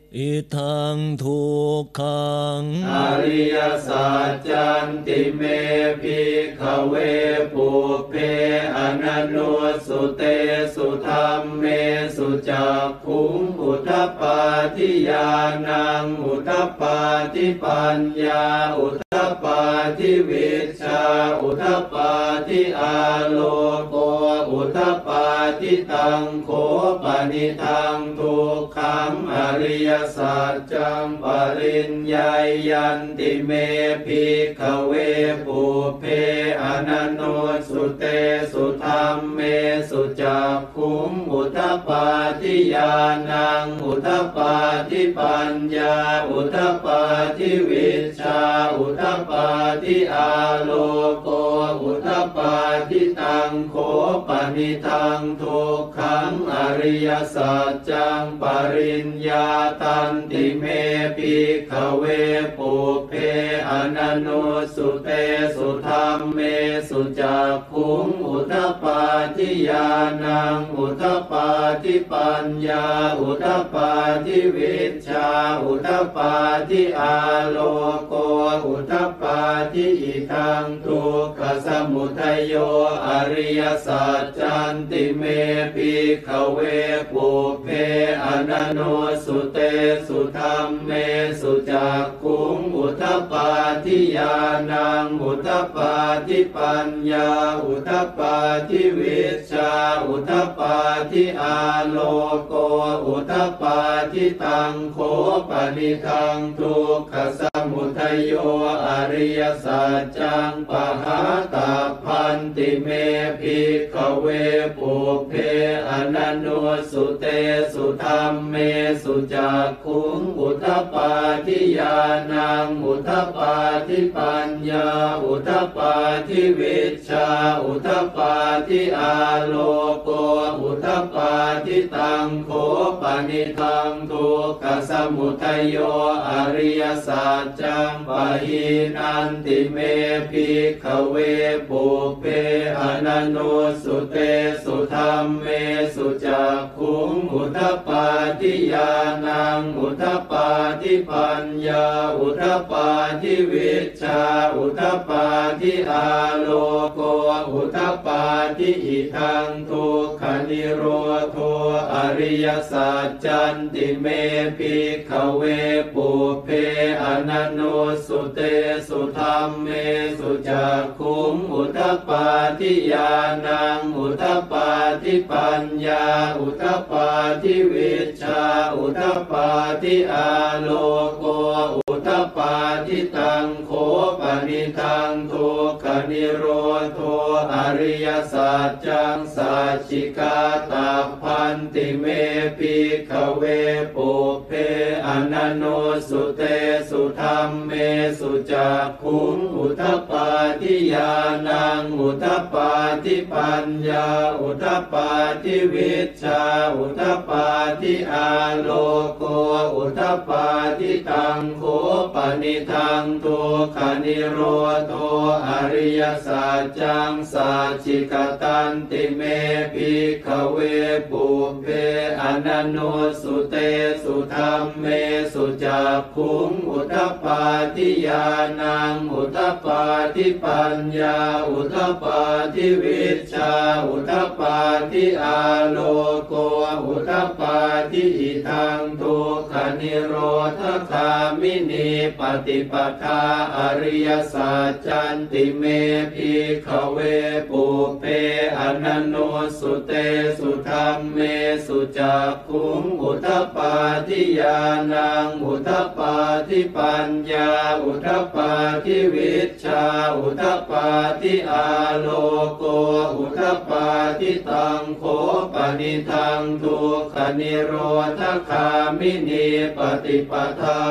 อิทังทุกขังอริยสัจจันติเมภิกขเวปุเพอนันโนสุเตสุธัมเมสุจักขุงอุทธัปปาทิญาณังอุทธัปปาทิปัญญาอุทธัปปาทิวิชชาอุทธัปปาทิอาโลโกอุทธัปปาทิตังโขปนิทังทุกขังอริยสัจจังปริญญายันติเมภิกขเวปุเพอนันโนสุเตสุธัมเมสุจักขุงอุทธัปปาทิญาณังอุทธัปปาทิปัญญาอุทธัปปาทิวิชชาอุทธัปปาทิอาโลโกอุทธัปปาทิตังโขปนิทังทุกขังอริยสัจจังปริญญาตันติเมภิกขเวปุเพอนันโนสุเตสุธัมเมสุจักขุงอุทธัปปาทิญาณังอุทธัปปาทิปัญญาอุทธัปปาทิวิชชาอุทธัปปาทิอาโลโกอุทธัปปาทิอิทังทุกขสมุทัยโยอริยสัจจันติเมภิกขเวปุเพอนันโนสุเตสุธัมเมสุจักขุงอุทธัปปาทิญาณังอุทธัปปาทิปัญญาอุทธัปปาทิวิชชาอุทธัปปาทิอาโลโกอุทธัปปาทิตังโขปนิทังทุกขสมุทัยโยอริยสัจจังปหาตัพพันติเมภิกขเวปุเพอนันโนสุเตสุธัมเมสุจักขุงอุทธัปปาทิญาณังอุทธัปปาทิปัญญาอุทธัปปาทิวิชชาอุทธัปปาทิอาโลโกอุทธัปปาทิตังโขปนิทังทุกขสมุทัยโยอริยสัจจังปหินันติเมภิกขเวปุเพอนันโนสุเตสุธัมเมสุจักขุงอุทธัปปาทิญาณังอุทธัปปาทิปัญญาอุทธัปปาทิวิชชาอุทธัปปาทิอาโลโกอุทธัปปาทิอิทังทุกขนิโรโธอริยสัจจันติเมภิกขเวปุเพอนันโนสุเตสุธัมเมสุจักขุงอุทธัปปาทิญาณังอุทธัปปาทิปัญญาอุทธัปปาทิวิชชาอุทธัปปาทิอาโลโกอุทธัปปาทิตังโขปนิทังทุกขนิโรโธอริยสัจจังสัจฉิกาตัพพันติเมภิกขเวปุเพอนันโนสุเตสุธัมเมสุจักขุงอุทธัปปาทิญาณังอุทธัปปาทิปัญญาอุทธัปปาทิวิชชาอุทธัปปาทิอาโลโกอุทธัปปาทิตังโขปนิทังทุกขนิโรโธอริยสัจจังสัจฉิกตันติเมภิกขเวปุเพอนันโนสุเตสุธัมเมสุจักขุงอุทธัปปาทิญาณังอุทธัปปาทิปัญญาอุทธัปปาทิวิชชาอุทธัปปาทิอาโลโกอุทธัปปาทิอิทังทุกขนิโรธคามินีปฏิปทาอริยสัจจันติเมภิกขเวปุเพอนันโนสุเตสุธัมเมสุจักขุงอุทธัปปาทิญาณังอุทธัปปาทิปัญญาอุทธัปปาทิวิชชาอุทธัปปาทิอาโลโกอุทธัปปาทิตังโขปนิทังทุกขนิโรธคามินีปฏิปทาอ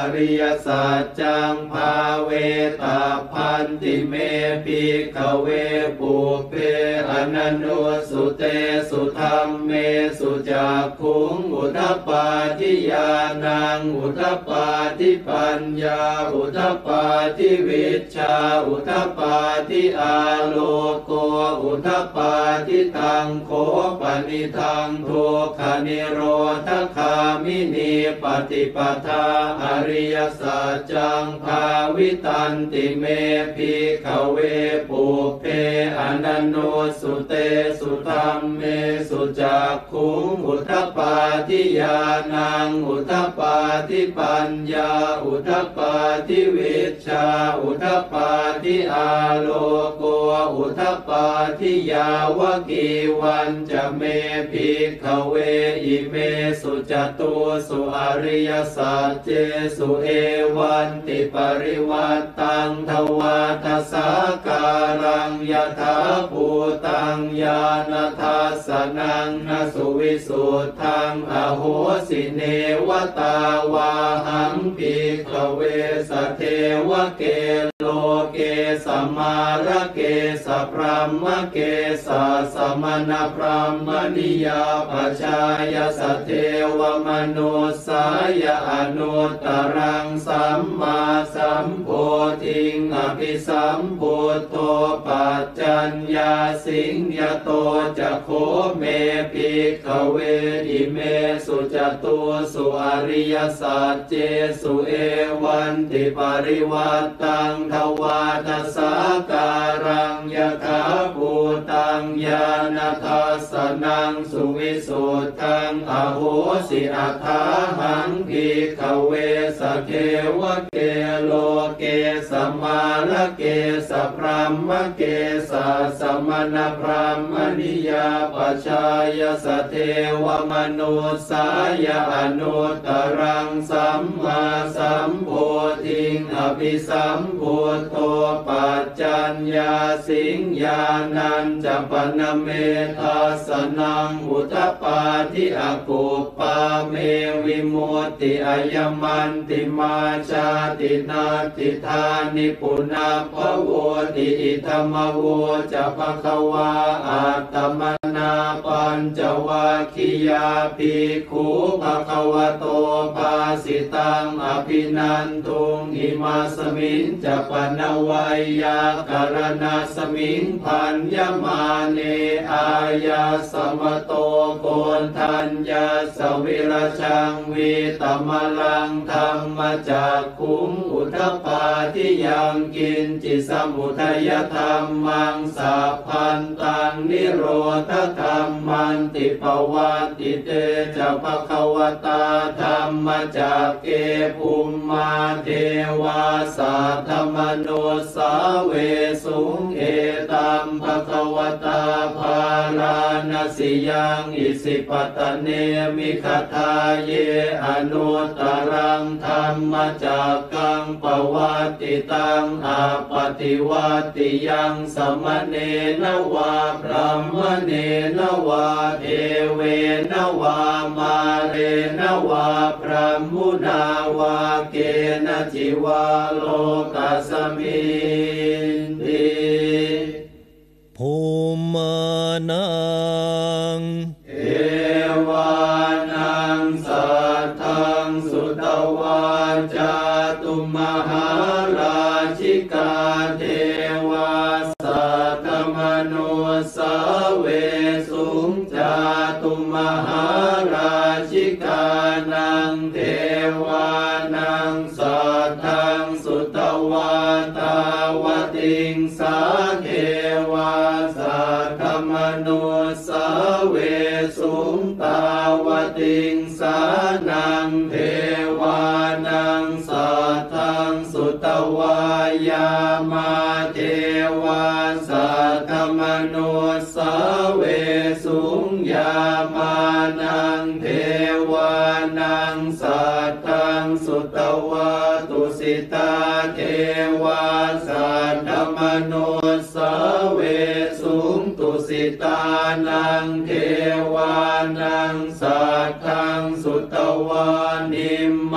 ริยสัจจังภาเวตาพันติเมภิกขเวปุเพอนันโนสุเตสุธรรมเมสุจักขุงอุทธัปปาทิญาณังอุทธัปปาทิปัญญาอุทธัปปาทิวิชชาอุทธัปปาทิอาโลโกอุทธัปปาทิตังโคปนิทังทุกขนิโรธคามินีปฏิปทาอริยสัจจังภาวิตันติเมภิกขเวปุเพอนันโนสุเตสุธรรมเมสุจักขุงอุทธัปปาทิญาณังอุทธัปปาทิปัญญาอุทธัปปาทิวิชชาอุทธัปปาทิอาโลโกอุทธัปปาทิยาวกีวันจะเมภิกขเวอิเมสุจตุสุอริยสัจเจสุเอวันติปริวัตตังทวาทสาการังยถาภูตังญาณทัสสนังนสุวิสุทธังอโหสิเนวตาวาหังภิกขเวสเทวเกโลเกสมาระเกสพรหมเกสสมณพรหมนิยาปชายสเทวมนุสายอนุตตรังสัมมาสัมโพธิงอภิสัมพุทโธปัจจัญญาสิงยโตจะโคเมภิกขเวอิเมสุจตุสุอริยสัจเจสุเอวันติปริวัตตังทวาทสาการังยถาภูตังญาณทัสสนังสุวิสุทธังอโหสิอัฏฐาหังภิกขเวสเทวเกโลเกสมาระเกสพรหมเกสสมณพราหมณิยาปชายสเทวมนุสายอนุตตรังสัมมาสัมโพธิงอภิสัมพุทโธปัจจัญญาสิงญาณัญจปนเมทัสสนังอุทธัปปาทิอปุปปาเมวิมุตติอายมันติมาชาตินาติธานิปุณาภโวติอิธรรมโวจะภควาอัตตมนาปัญจวัคคียาภิกขุภควโตภาสิตังอภินันทุงอิมาสมิงจะปนวัยยากรณาสมิงพันยมาเนอายาสมโตโกนทัญญาสวิรชังวิตมลังธรรมจักขุงอุทธัปปาทิยังกินจิสมุทัยธรรมังสัพพันตังนิโรธธรรมันติปวัตติเตจะภควตาธรรมจักเกภูมิมาเทวาสัทธมโนสาเวสุงเอตัมภควตาภาราณสิยังอิสิปตเนมิคทาเยอนุตตรังธรรมจักกังปวัตติตังอาปฏิวัติยังสมเนนวาพระมเนนวาเทเวนวามาเรนวาพระมุนาวาเกณจิวาโลกัสมินติภูมานังเอวานังสัทธังสุตวาจาตุมหาราชิกาเทวาสัทธมโนสาเวสุงจาตุมหาราชิกานังเทวานังสัทธังสุตวาตาวติงสาเทวาสัทธมโนสาเวสุงตาวติงสานังเทวานังสัทธังสุตวายามาเทวาสัทธมโนสาเวสุงยามานังเทวานังสัทธังสุตวาตุสิตาเทวาสัทธมโนสาเวสุงตุสิตานังเทวานังสัทธังสุตวานิมมา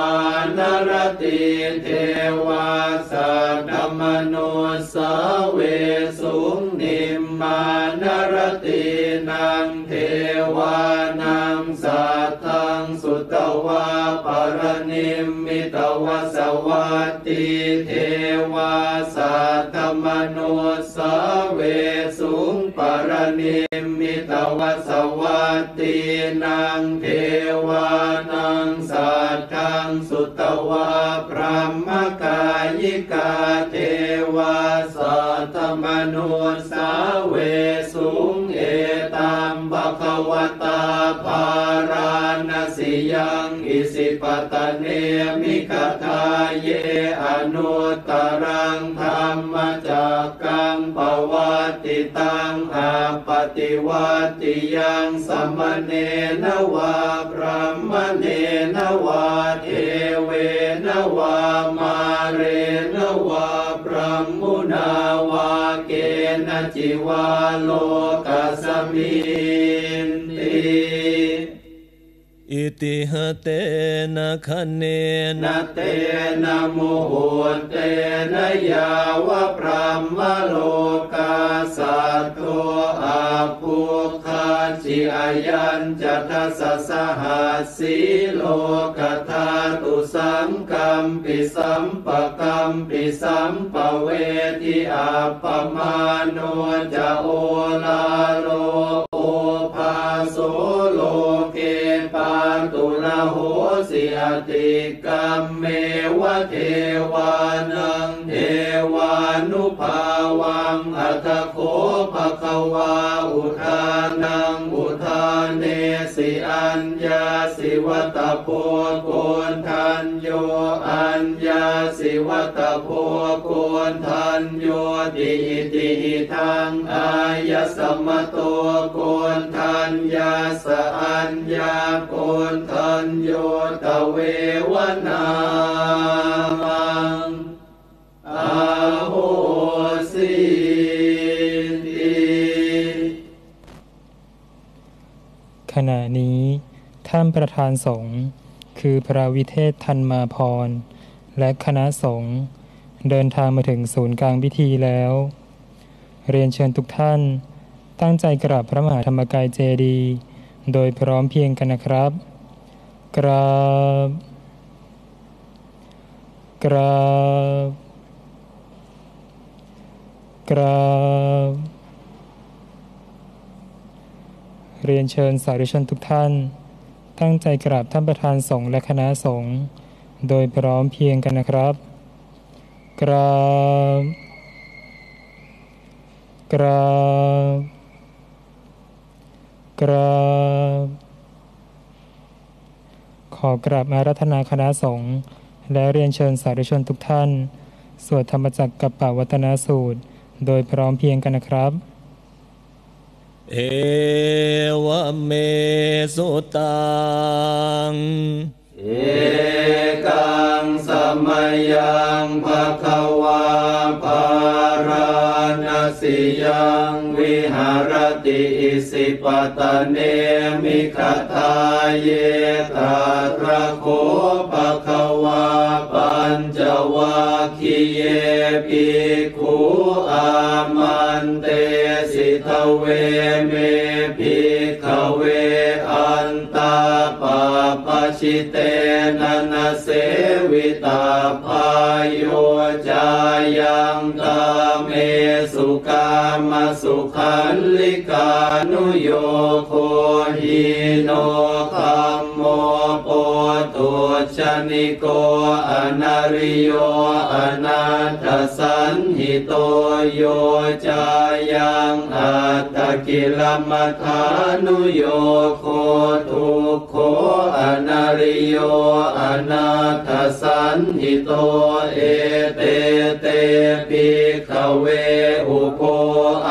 นรติเทวาสัตตมนุสาเวสุงนิมมานรตินังเทวานังสัตทังสุตวาปรนิมมิตวสวัตติเทวาสัตตมนุสาเวสุงปรนิมมิตวสวัตตินังเทวานังสัตทังสุตวาพรหมกายิกาเทวาสัตตมนุสาเวสุงเอตัมภควตาภาราณสิยังอิสิปตเนมิคทาเยอนุตตรังธรรมจักกังปวัตติตังอาปฏิวัติยังสมเนนวาพรหมเนนวาเทเวนวามาเรนวาพรหมุนาวาเกณจิวาโลกัสมินติอิติหเตนะคะเนนะเตนะโมโหเตนะยาวะพรหมโลกาสัตโตอาภูคาจิอายัญจทัสสะหัสสีโลกธาตุสังกัมปิสัมปะกัมปิสัมปะเวทิอาปมาโนจะโอลาโลโอภาโสโลเกปาตุระโหสิอติกัมเมวะเทวานังเทวานุภาวังอัตโคภควาอุทานังอุทานเนสิอัญญาสิวัตโพโกนทันโยอัญญาสิวัตโพโกนทันโยติอิติทังอายสมโตโกนทันยาสอัญญาโกนทันโยตเววนามังอาโหสิติขณะนี้ท่านประธานสงฆ์คือพระวิเทศธันมาพรและคณะสงฆ์เดินทางมาถึงศูนย์กลางพิธีแล้วเรียนเชิญทุกท่านตั้งใจกราบพระมหาธรรมกายเจดีย์โดยพร้อมเพรียงกันนะครับกราบกราบกราบเรียนเชิญสาธุชนทุกท่านตั้งใจกราบท่านประธานสงฆ์และคณะสงฆ์โดยพร้อมเพรียงกันนะครับกราบกราบกราบขอกราบอาราธนาคณะสงฆ์และเรียนเชิญสาธุชนทุกท่านสวดธรรมจักรกัปปวัตนสูตรโดยพร้อมเพรียงกันนะครับเอวเมสุตังเอกังสมยังภควาภารณสิยังวิหารติอิสิปตเนมิคทาเยตาตระโคภควาปัญจวัคคีเยภิกขุอามันเตสิทเวเมภิกขเวอันตาปาปชิเตนะนะเสวิตาภายโยจายังกาเมสุกามสุขันลิกานุโยโคหิโนคัมโมโปตุชนิโกอนาริโยอนาถสันหิโตโยจายังอัตตกิลมัฏฐานุโยโคทุกโขอนาริโยอนาถสันหิโตเอเตเตภิกขเวอุโภอัน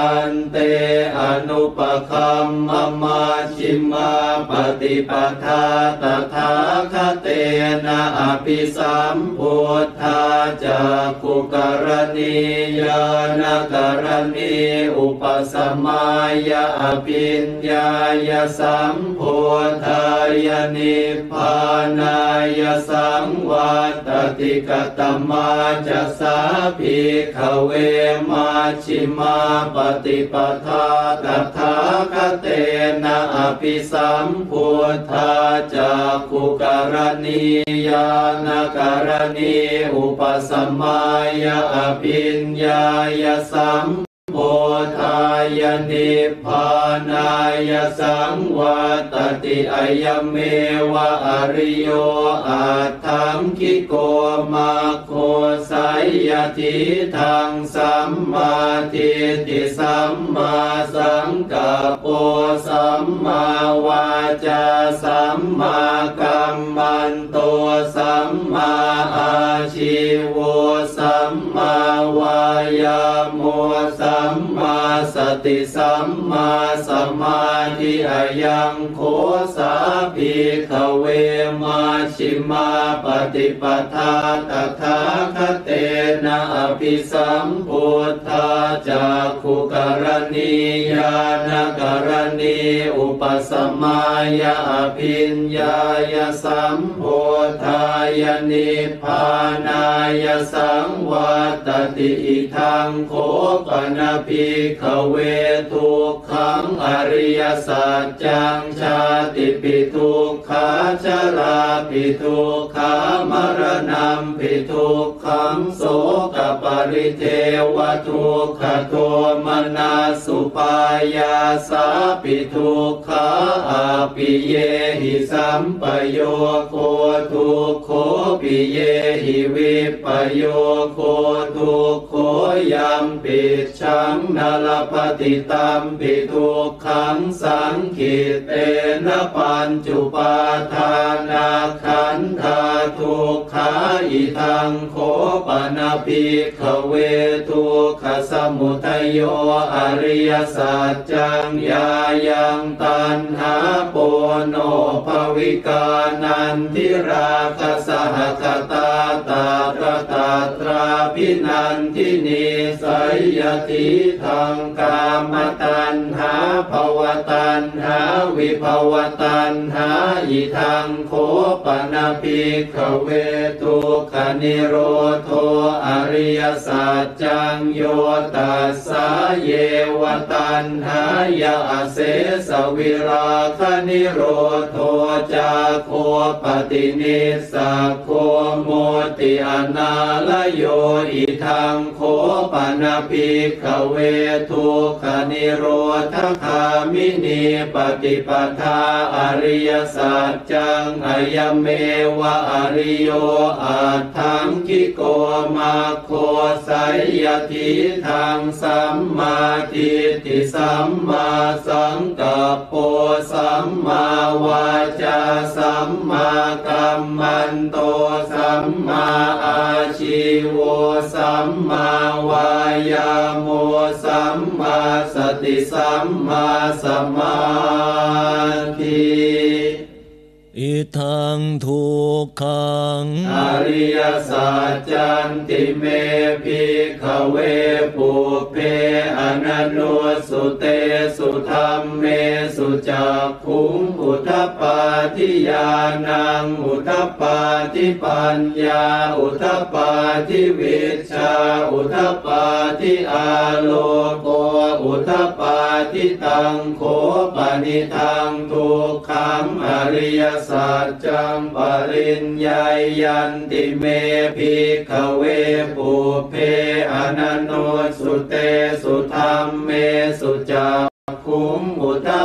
เตอนุปคัมมมาชิมมาปฏิปทาตถาคเตนะอภิสัมพุทธาจักขุกรณียานกรณีอุปสมัยยะอภิญญายสัมพุทธายนิพพานายสังวัตติกตมาจะสาภิกขเวมาชิมาปฏิปทาตถาคเตนะอภิสัมพุทธาจักขุกรณียานกรณีอุปสมัยยะอภิญญายสัมโพธายนิพพานายสังวัตติอายเมวะอริโยอัตถังคิโกมาโคสัยยทิทังสัมมาทิฏฐิสัมมาสังกัปโปสัมมาวาจาสัมมากัมมันโตสัมมาอาชีโวสัมมาวายาโมสัมมาสติสัมมาสมาธิอายังโคสาภิกขเวมาชิมาปฏิปทาตถาคเตนะอภิสัมพุทธาจักขุกรณียานกรณีอุปสมัยยะอภิญญายสัมพุทธายนิพพานายสังวัตติอิทังโคปนภิกขเวทุกขังอริยสัจจังชาติปิทุกขาชราปิทุกขามรณะปิทุกขังโสกปริเทวทุกขโทมนัสสุปายาสาปิทุกขาอาปิเยหิสัมปโยโคทุกโขปิเยหิวิปโยโคทุกโขยัมปิชังนาลปฏิตัมปิทุกขังสังขิตเตนะปัญจุปาทานาขันธาทุกขาอิทังโคปนะภิกขเวทุกขสมุทัยโยอริยสัจจังยายังตัณหาโปโนภวิกานันทิราคสหคตาตาตระตาตราพินันทินีสัยยติทังกามตัณหาภวตัณหาวิภวตัณหาอิทังโคปนะภิกขเวทุกขนิโรโธอริยสัจจังโยตัสสะเยวตัณหายะเสสวิราคนิโรโธจาโคปฏินิสสะโคโมติอนาลโยอิทังโคปนะภิกขเวทุกขนิโรธคามินีปฏิปทาอริยสัจจังอายเมวะอริโยอัตถังคิโกมาโคสัยยทิทังสัมมาทิฏฐิสัมมาสังกัปโปสัมมาวาจาสัมมากัมมันโตสัมมาอาชีโวสัมมาวายาโมสัมมาสติสัมมาสมาธิอิทังทุกขังอริยสัจจันติเมภิกขเวปุเพอนันโนสุเตสุธัมเมสุจักขุงอุทปปาทิญาณังอุทปปาทิปัญญาอุทปปาทิวิชชาอุทปปาทิอาโลโกอุทปปาทิตังโคปนิทังทุกขังอริยสัจจังปริญญายันติเมภิกขเวปุเพอนันโนสุเตสุธัมเมสุจักขุงอุทปปา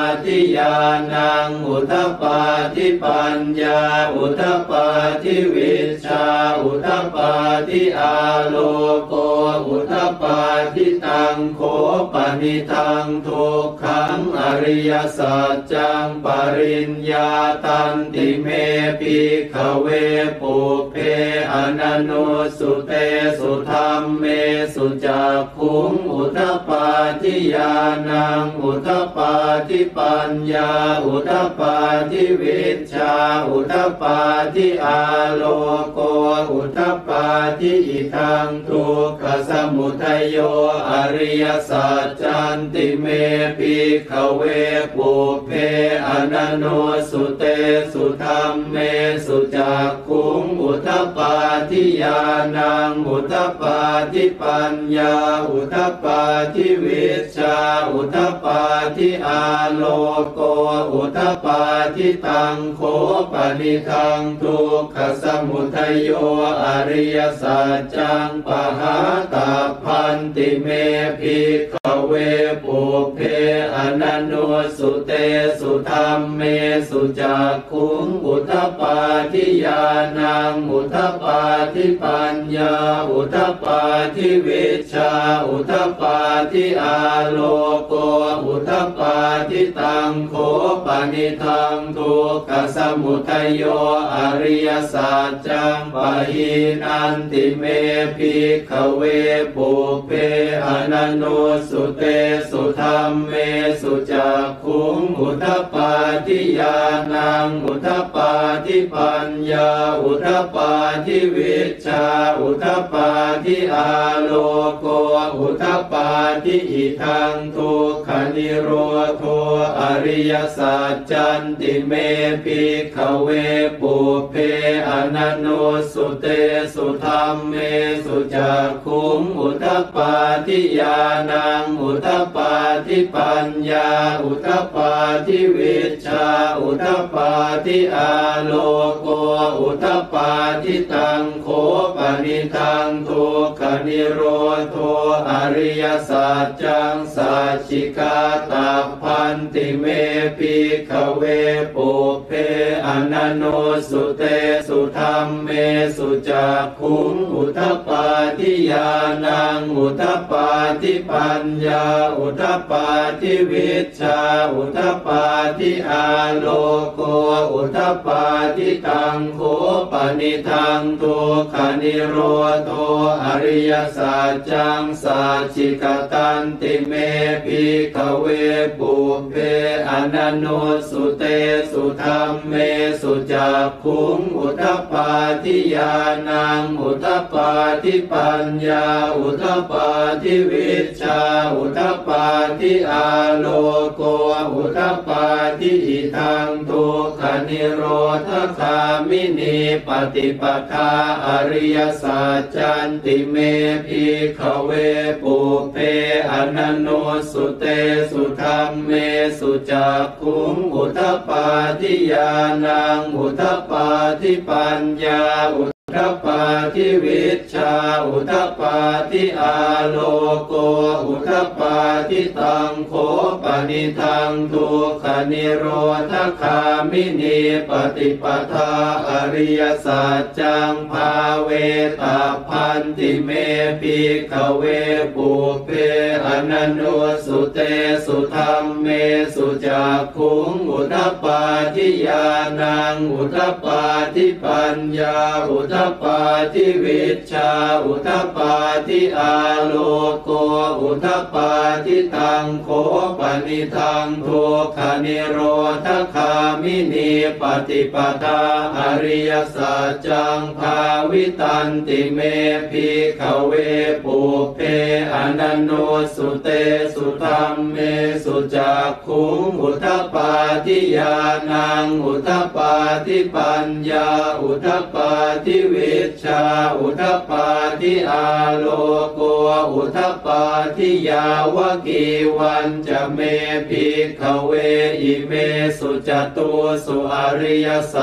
ทิญาณังอุทธัปปาทิปัญญาอุทธัปปาทิวิชชาอุทธัปปาทิอาโลโกอุทธัปปาทิตังโขปนิทังทุกขังอริยสัจจังปริญญาตันติเมภิกขเวปุเพอนันโนสุเตสุธรรมเมสุจักขุงอุทธัปปาทิญาณังอุทธัปปาทิปัญญาอุทธัปปาทิวิชชาอุทธัปปาทิอาโลโกอุทธัปปาทิอิทังทุกขสมุทัยโยอริยสัจจันติเมภิกขเวปุเพอนันโนสุเตสุธรรมเมสุจักขุงอุทธัปปาทิญาณังอุทธัปปาทิปัญญาอุทธัปปาทิวิชชาอุทธัปปาทิอาโลโกอุทธัปปาทิตังโขปนิทังทุกขสมุทัยโยอริยสัจจังปหาตาพันติเมภิกขเวปุเพอนันโนสุเตสุธรรมเมสุจักขุงอุทธัปปาทิญาณังอุทธัปปาทิปัญญาอุทธัปปาทิวิชชาอุทธัปปาทิอาโลโกอุทธัปปาทิตังโขปนิทังทุกขสมุทัยโยอริยสัจจังปหินันติเมภิกขเวปุเพอนันโนสุเตสุธรรมเมสุจักขุงอุทธัปปาทิญาณังอุทธัปปาทิปัญญาอุทธัปปาทิวิชชาอุทธัปปาทิอาโลโกอุทธัปปาทิอิทังทุกขนิโรโธอริยสัจจันติเมภิกขเวปุเพอนันโนสุเตสุธรรมเมสุจักขุงอุทธัปปาทิญาณังอุทธัปปาทิปัญญาอุทธัปปาทิวิชชาอุทธัปปาทิอาโลโกอุทธัปปาทิตังโขปนิทังทุกขนิโรโธอริยสัจจังสัจฉิกาตาพันติเมภิกขเวปุเพอนันโนสุเตสุธรรมเมสุจักขุงอุทธัปปาทิญาณังอุทธัปปาทิปัญญาอุทธัปปาทิวิชชาอุทธัปปาทิอาโลโกอุทธัปปาทิตังโขปนิทังทุกขนิโรโธอริยสัจจังสัจฉิกตันติเมภิกขเวปุเพอนันโนสุเตสุธรรมเมสุจักขุงอุทธัปปาทิญาณังอุทธัปปาทิปัญญาอุทธัปปาทิวิชชาอุทธัปปาทิอาโลโกอุทธัปปาทิอิทังทุกขนิโรธคามินีปฏิปทาอริยสัจจันติเมภิกขเวปุเพอนันโนสุเตสุธรรมเมสุจักขุงอุทธัปปาทิญาณังอุทธัปปาทิปัญญาอุทธัปปาทิวิชชาอุทธัปปาทิอาโลโกอุทธัปปาทิตังโขปนิทังทุกขนิโรธคามินีปฏิปทาอริยสัจจังภาเวตาพันติเมภิกขเวปุเพอนันโนสุเตสุธรรมเมสุจักขุงอุทธัปปาทิญาณังอุทธัปปาทิปัญญาอุทธัปปาทิวิชชาอุทธัปปาทิอาโลโกอุทธัปปาทิตังโขปนิทังทุกขนิโรธคามินีปฏิปทาอริยสัจจังภาวิตันติเมภิกขเวปุเพอนันโนสุเตสุธรรมเมสุจักขุงอุทธัปปาทิญาณังอุทธัปปาทิปัญญาอุทธัปปาทิวิชชาอุทธัปปาทิอาโลโกอุทธัปปาทิยาวกีวันจะเมภิกขเวอิเมสุจตุสุอริยสัจ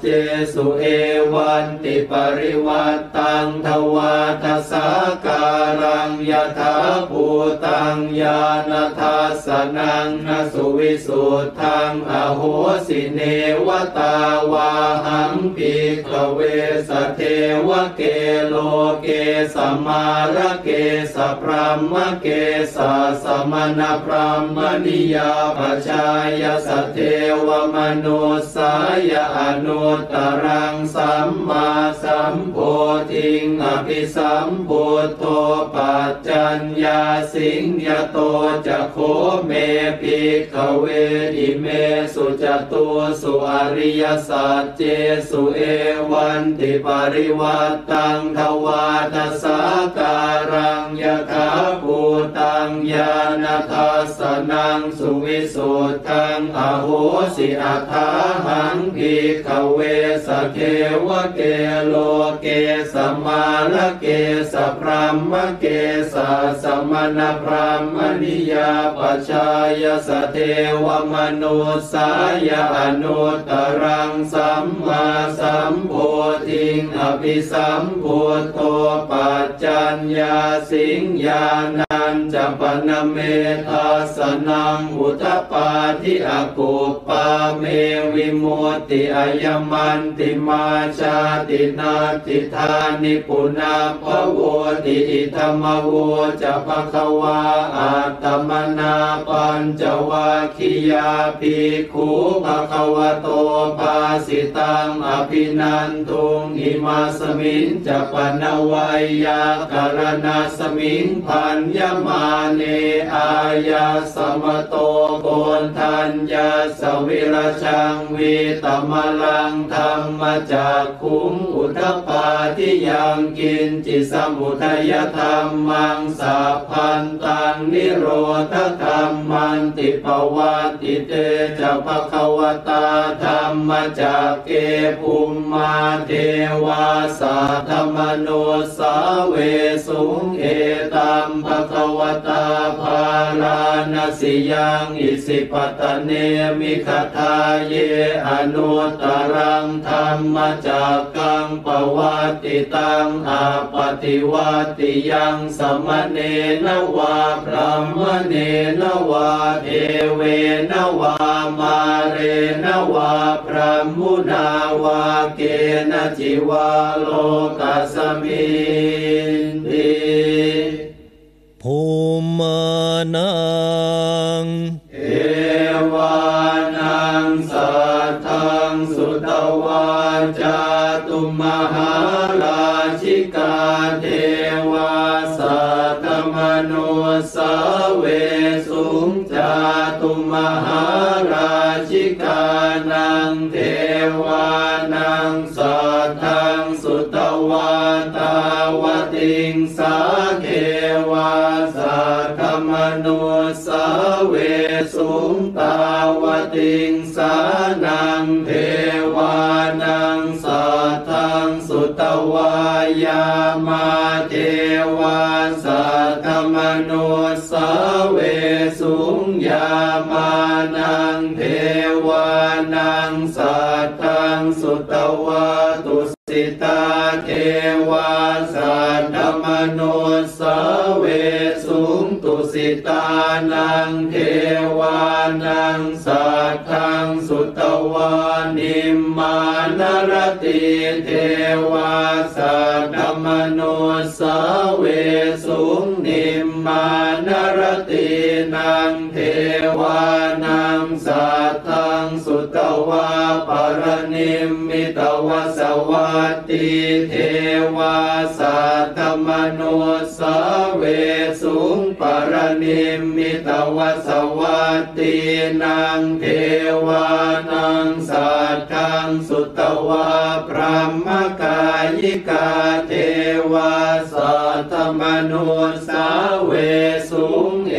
เจสุเอวันติปริวัตตังทวาทสาการังยถาภูตังญาณทัสสนังนสุวิสุทธังอโหสิเนวตาวาหังภิกขเวสเทวเกโลเกสมาระเกสพรหมเกสสมณพรหมนิยาปชายสเทวมนุสายอนุตตรังสัมมาสัมโพธิงอภิสัมพุทโธปัจจัญญาสิงยโตจะโคเมภิกขเวอิเมสุจตุสุอริยสัจเจสุเอวันติปริวัตตังทวาทสาการังยถาภูตังญาณทัสสนังสุวิสุทธังอโหสิอัฏฐาหังภิกขเวสเทวเกโลเกสมาระเกสพรหมเกสสมณพรหมนิยาปชายสเทวมนุสายอนุตตรังสัมมาสัมโพธิงอภิสัมพุทโธปัจจัญญาสิงญาณัญจะปนเมทัสสนังอุทปปาทิอกุปปาเมวิมุตติอายมันติมาชาตินาติธานิปุนาภโวติอิธรรมโวจะภควาอัตตมนาปัญจวัคคียาภิกขุภควโตภาสิตังอภินันทุงอิมาสมิงจะปนวัยยากรณาสมิงพันยมาเนอายาสมโตโกนทัญญาสวิรชังวิตมลังธรรมจากขุงอุทปาทิยังกินจิสมุทัยธรรมังสัพพันตังนิโรธธรรมันติปวัตติเตจะภควตาธรรมจากเกภูมิมาเทวาสาธรรมโนสาเวสุงเอตัมภควตาภาราณสิยังอิสิปตเนมิคทาเยอนุตตรังธรรมจากกังปวัตติตังอาปฏิวัติยังสมเนนวาพรหมเนนวาเทเวนวามาเรนวาพรหมุนาวาเกณจิวาโลกัสมินติภูมานังเอวานังสัทธังสุตวาจาตุมหาราชิกาเทวาสัตตมโนสาเวสุงจาตุมหาราชิกานังเทวานังสัทธังสุตวาตาวติงสาเทวาสัตตมโนสาเวสุงตาวติงสานังเทวานังสัทธังสุตวายามาเทวาสัตตมโนสาเวสุงยามานังเทวานังสัทธังสุตวาตุสิตาเทวาสัตตมโนสาเวสุงตุสิตานังเทวานังสัทธังสุตวานิมมานรติเทวาสัตตมโนสาเวสุงนิมมานรตินังเทวานังสัทธังสุตวาปรนิมมิตวสวัตติเทวาสัตตมโนสาเวสุงปรนิมมิตวสวัตตินังเทวานังสัทธังสุตวาพรหมกายิกาเทวาสัตตมโนสาเวสุงเอ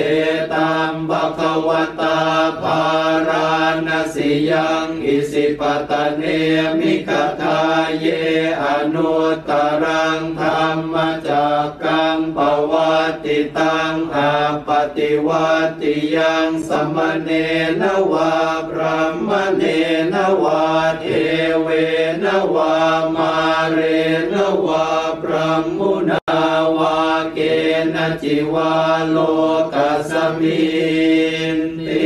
ตัมภควตาภาราณสียังอิสิปตเนมิกทาเยอนุตตรังธรรมจักกังปวัตติตังอาปฏิวัติยังสมเนนวาพระมเนนวาเทเวนวามาเรนวาพระมุนาวาเกณจิวาโลกัสมินติ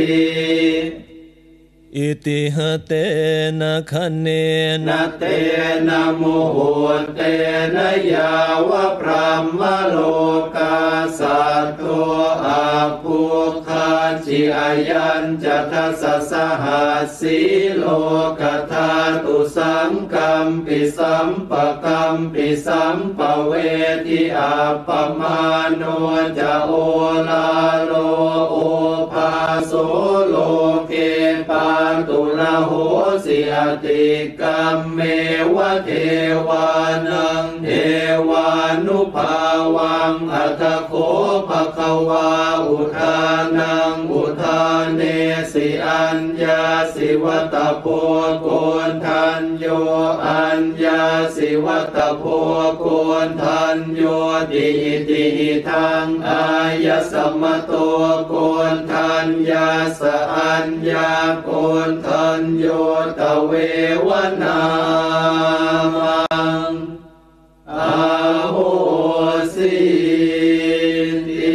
อิติหเตนะคะเนนะเตนะโมโหเตนะยาวะพระมโลกาสัตโตอาภูคาจิอายัญจะทัสสะหัสสีโลกธาตุสัมกัมปิสัมปะกัมปิสัมปะเวทิอาปมาโนจะโอลาโลโอภาโสโลเกปาตุระโหสิอติกัมเมวะเทวานังเทวานุภาวังอัตโคภควาอุทานังอุทานเนสิอัญญาสิวัตโพโกนทันโยอัญญาสิวัตโพโกนทันโยติอิติหิทังอายสมโตโกนทันยาสอัญญาโกนทันโยตเววนามังอาโหสิติ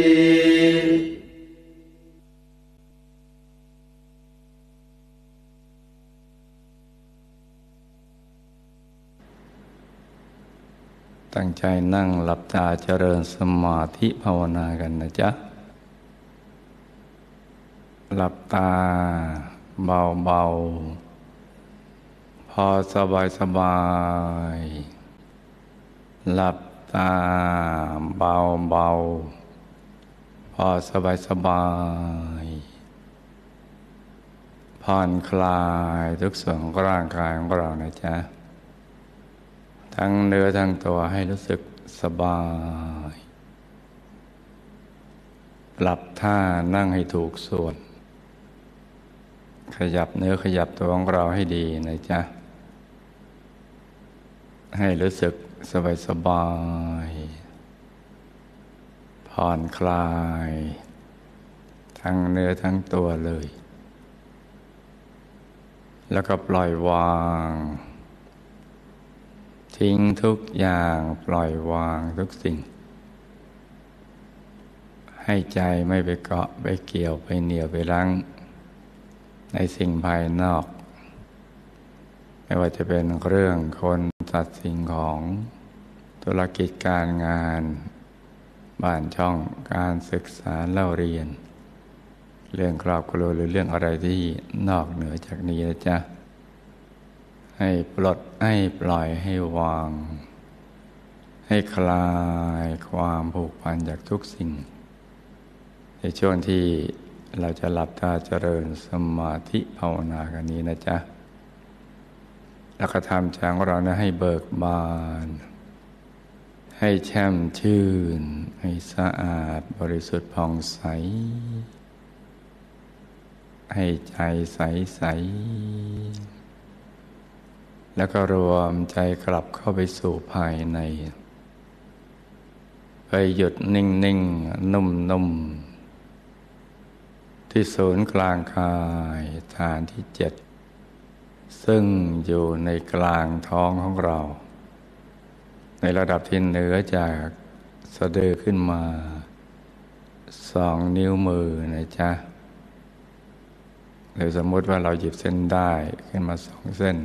ตั้งใจนั่งหลับตาเจริญสมาธิภาวนากันนะจ๊ะหลับตาเบาๆพอสบายหลับตาเบาๆพอสบายผ่อนคลายทุกส่วนของร่างกายของเรานะจ๊ะทั้งเนื้อทั้งตัวให้รู้สึกสบายปรับท่านั่งให้ถูกส่วนขยับเนื้อขยับตัวของเราให้ดีนะจ๊ะให้รู้สึกสบายผ่อนคลายทั้งเนื้อทั้งตัวเลยแล้วก็ปล่อยวางทิ้งทุกอย่างปล่อยวางทุกสิ่งให้ใจไม่ไปเกาะไปเกี่ยวไปเหนี่ยวไปรั้งในสิ่งภายนอกไม่ว่าจะเป็นเรื่องคนสัตว์สิ่งของธุรกิจการงานบ้านช่องการศึกษาเล่าเรียนเรื่องครอบครัวหรือเรื่องอะไรที่นอกเหนือจากนี้นะจ๊ะให้ปลดให้ปล่อยให้วางให้คลายความผูกพันจากทุกสิ่งในช่วงที่เราจะหลับตาเจริญสมาธิภาวนากันนี้นะจ๊ะแล้วก็ทำใจของเราให้เบิกบานให้แช่มชื่นให้สะอาดบริสุทธิ์ผ่องใสให้ใจใสๆแล้วก็รวมใจกลับเข้าไปสู่ภายในไปหยุดนิ่งๆนุ่มๆที่ศูนย์กลางกายฐานที่7ซึ่งอยู่ในกลางท้องของเราในระดับที่เหนือจากสะดือขึ้นมา2 นิ้วมือนะจ๊ะหรือสมมติว่าเราหยิบเส้นได้ขึ้นมา2 เส้น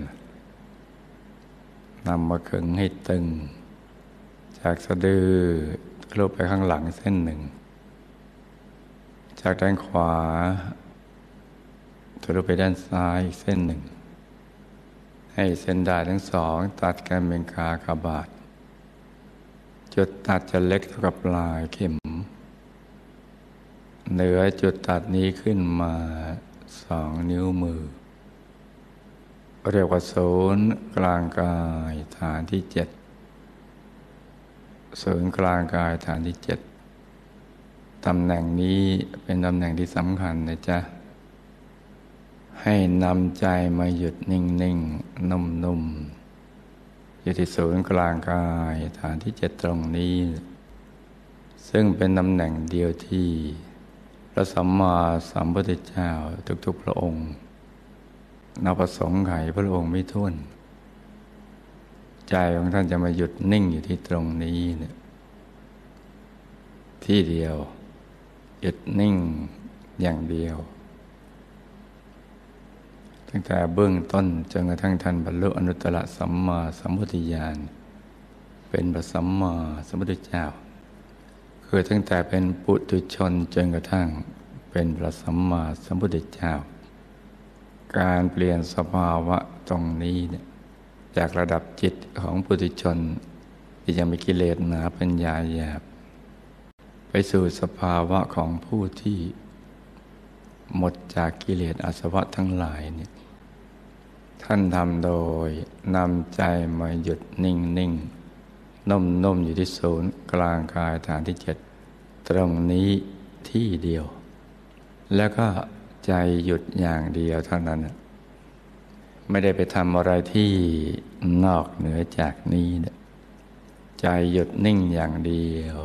นำมาขึงให้ตึงจากสะดือทะลุไปข้างหลังเส้นหนึ่งจากด้านขวาทะลุไปด้านซ้ายอีกเส้นหนึ่งให้เส้นได้ทั้ง2ตัดกันเป็นขากบาทจุดตัดจะเล็กเท่ากับปลายเข็มเหนือจุดตัดนี้ขึ้นมา2 นิ้วมือเรียกว่าศูนย์กลางกายฐานที่7ศูนย์กลางกายฐานที่7 ตำแหน่งนี้เป็นตำแหน่งที่สำคัญนะจ๊ะให้นำใจมาหยุดนิ่งๆนุ่มๆอยู่ที่ศูนย์กลางกายฐานที่7ตรงนี้ซึ่งเป็นตำแหน่งเดียวที่พระสัมมาสัมพุทธเจ้าทุกๆพระองค์นับประสงค์ไขพระองค์ไม่ถ้วนใจของท่านจะมาหยุดนิ่งอยู่ที่ตรงนี้เนี่ยที่เดียวหยุดนิ่งอย่างเดียวตั้งแต่เบื้องต้นจนกระทั่งท่านบรรลุอนุตตรสัมมาสัมพุทธญาณเป็นพระสัมมาสัมพุทธเจ้าคือตั้งแต่เป็นปุถุชนจนกระทั่งเป็นพระสัมมาสัมพุทธเจ้าการเปลี่ยนสภาวะตรงนี้เนี่ยจากระดับจิตของปุถุชนที่ยังมีกิเลสหนาปัญญาหยาบไปสู่สภาวะของผู้ที่หมดจากกิเลสอาสวะทั้งหลายเนี่ยท่านทำโดยนำใจมาหยุดนิ่งนุ่มอยู่ที่ศูนย์กลางกายฐานที่7ตรงนี้ที่เดียวแล้วก็ใจหยุดอย่างเดียวเท่านั้นไม่ได้ไปทำอะไรที่นอกเหนือจากนี้ใจหยุดนิ่งอย่างเดียว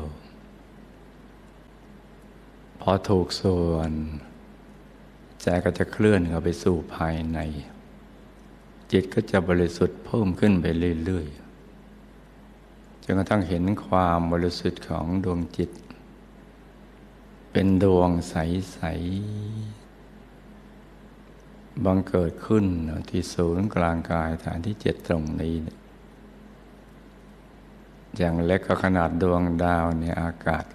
พอถูกส่วนใจก็จะเคลื่อนเข้าไปสู่ภายในจิตก็จะบริสุทธิ์เพิ่มขึ้นไปเรื่อยๆจนกระทั่งเห็นความบริสุทธิ์ของดวงจิตเป็นดวงใสๆบังเกิดขึ้นที่ศูนย์กลางกายฐานที่7ตรงนี้อย่างเล็กก็ขนาดดวงดาวในอากาศ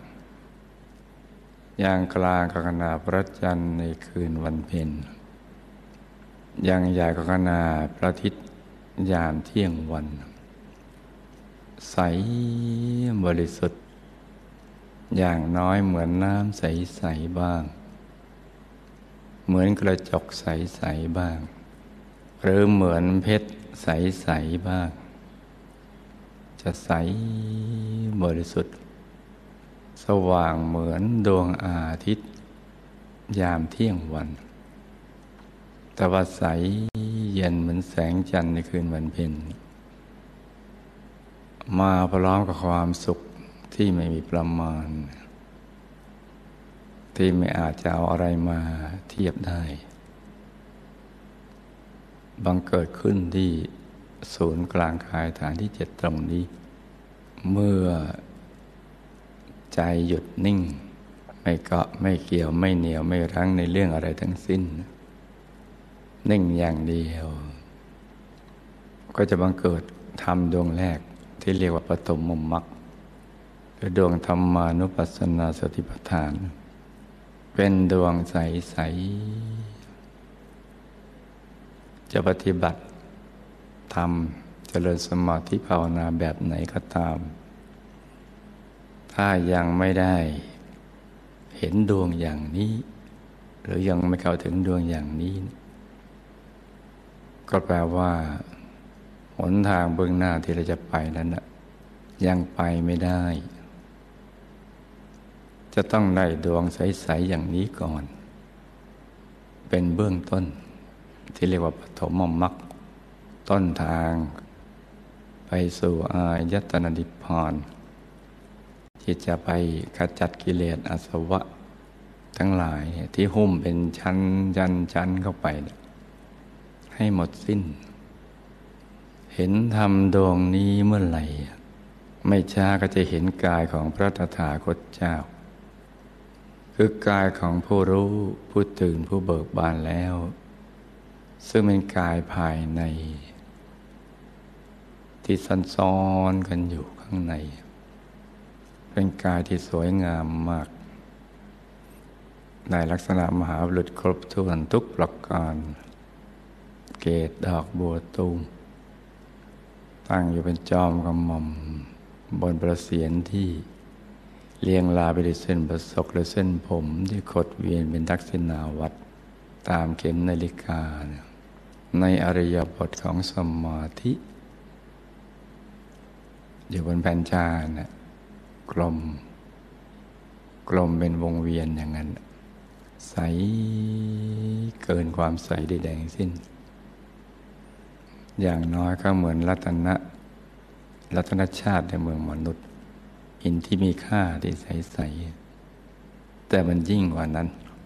อย่างกลางก็ขนาดพระจันทร์ในคืนวันเพ็ญอย่างใหญ่ก็ขนาดพระอาทิตย์ยามเที่ยงวันใสบริสุทธิ์อย่างน้อยเหมือนน้ำใสๆบ้างเหมือนกระจกใสๆบ้างหรือเหมือนเพชรใสๆบ้างจะใสบริสุทธิ์สว่างเหมือนดวงอาทิตย์ยามเที่ยงวันแต่ว่าใสเย็นเหมือนแสงจันทร์ในคืนวันเพ็ญมาพร้อมกับความสุขที่ไม่มีประมาณที่ไม่อาจจะเอาอะไรมาเทียบได้บังเกิดขึ้นที่ศูนย์กลางกายฐานที่7ตรงนี้เมื่อใจหยุดนิ่งไม่เกาะไม่เกี่ยวไม่เหนียวไม่รั้งในเรื่องอะไรทั้งสิ้นนิ่งอย่างเดียวก็จะบังเกิดธรรมดวงแรกที่เรียกว่าปฐมมรรคหรือดวงธรรมานุปัสสนาสติปัฏฐานเป็นดวงใสๆจะปฏิบัติธรรมเจริญสมาธิภาวนาแบบไหนก็ตามถ้ายังไม่ได้เห็นดวงอย่างนี้หรือยังไม่เข้าถึงดวงอย่างนี้ก็แปลว่าหนทางเบื้องหน้าที่เราจะไปนั้นยังไปไม่ได้จะต้องได้ดวงใสๆอย่างนี้ก่อนเป็นเบื้องต้นที่เรียกว่าปฐมมรรคต้นทางไปสู่อายตนะนิพพานที่จะไปขจัดกิเลสอาสวะทั้งหลายที่หุ้มเป็นชั้นเข้าไปให้หมดสิ้นเห็นธรรมดวงนี้เมื่อไหร่ไม่ช้าก็จะเห็นกายของพระตถาคตเจ้าคือกายของผู้รู้ผู้ตื่นผู้เบิกบานแล้วซึ่งเป็นกายภายในที่ซ่อนกันอยู่ข้างในเป็นกายที่สวยงามมากในลักษณะมหาบุรุษครบถ้วนทุกประการเกศดอกบัวตูมตั้งอยู่เป็นจอมกระหม่อมบนประเสียรที่เรียงรายไปด้วยเส้นประศกและเส้นผมที่ขดเวียนเป็นทักษิณาวัตรตามเข็มนาฬิกาในอริยบทของสมาธิอยู่บนแผ่นจานกลมกลมเป็นวงเวียนอย่างนั้นใสเกินความใสใดๆทั้งสิ้นอย่างน้อยก็เหมือนรัตนชาติในเมืองมนุษย์หินที่มีค่าที่ใสๆแต่มันยิ่งกว่านั้น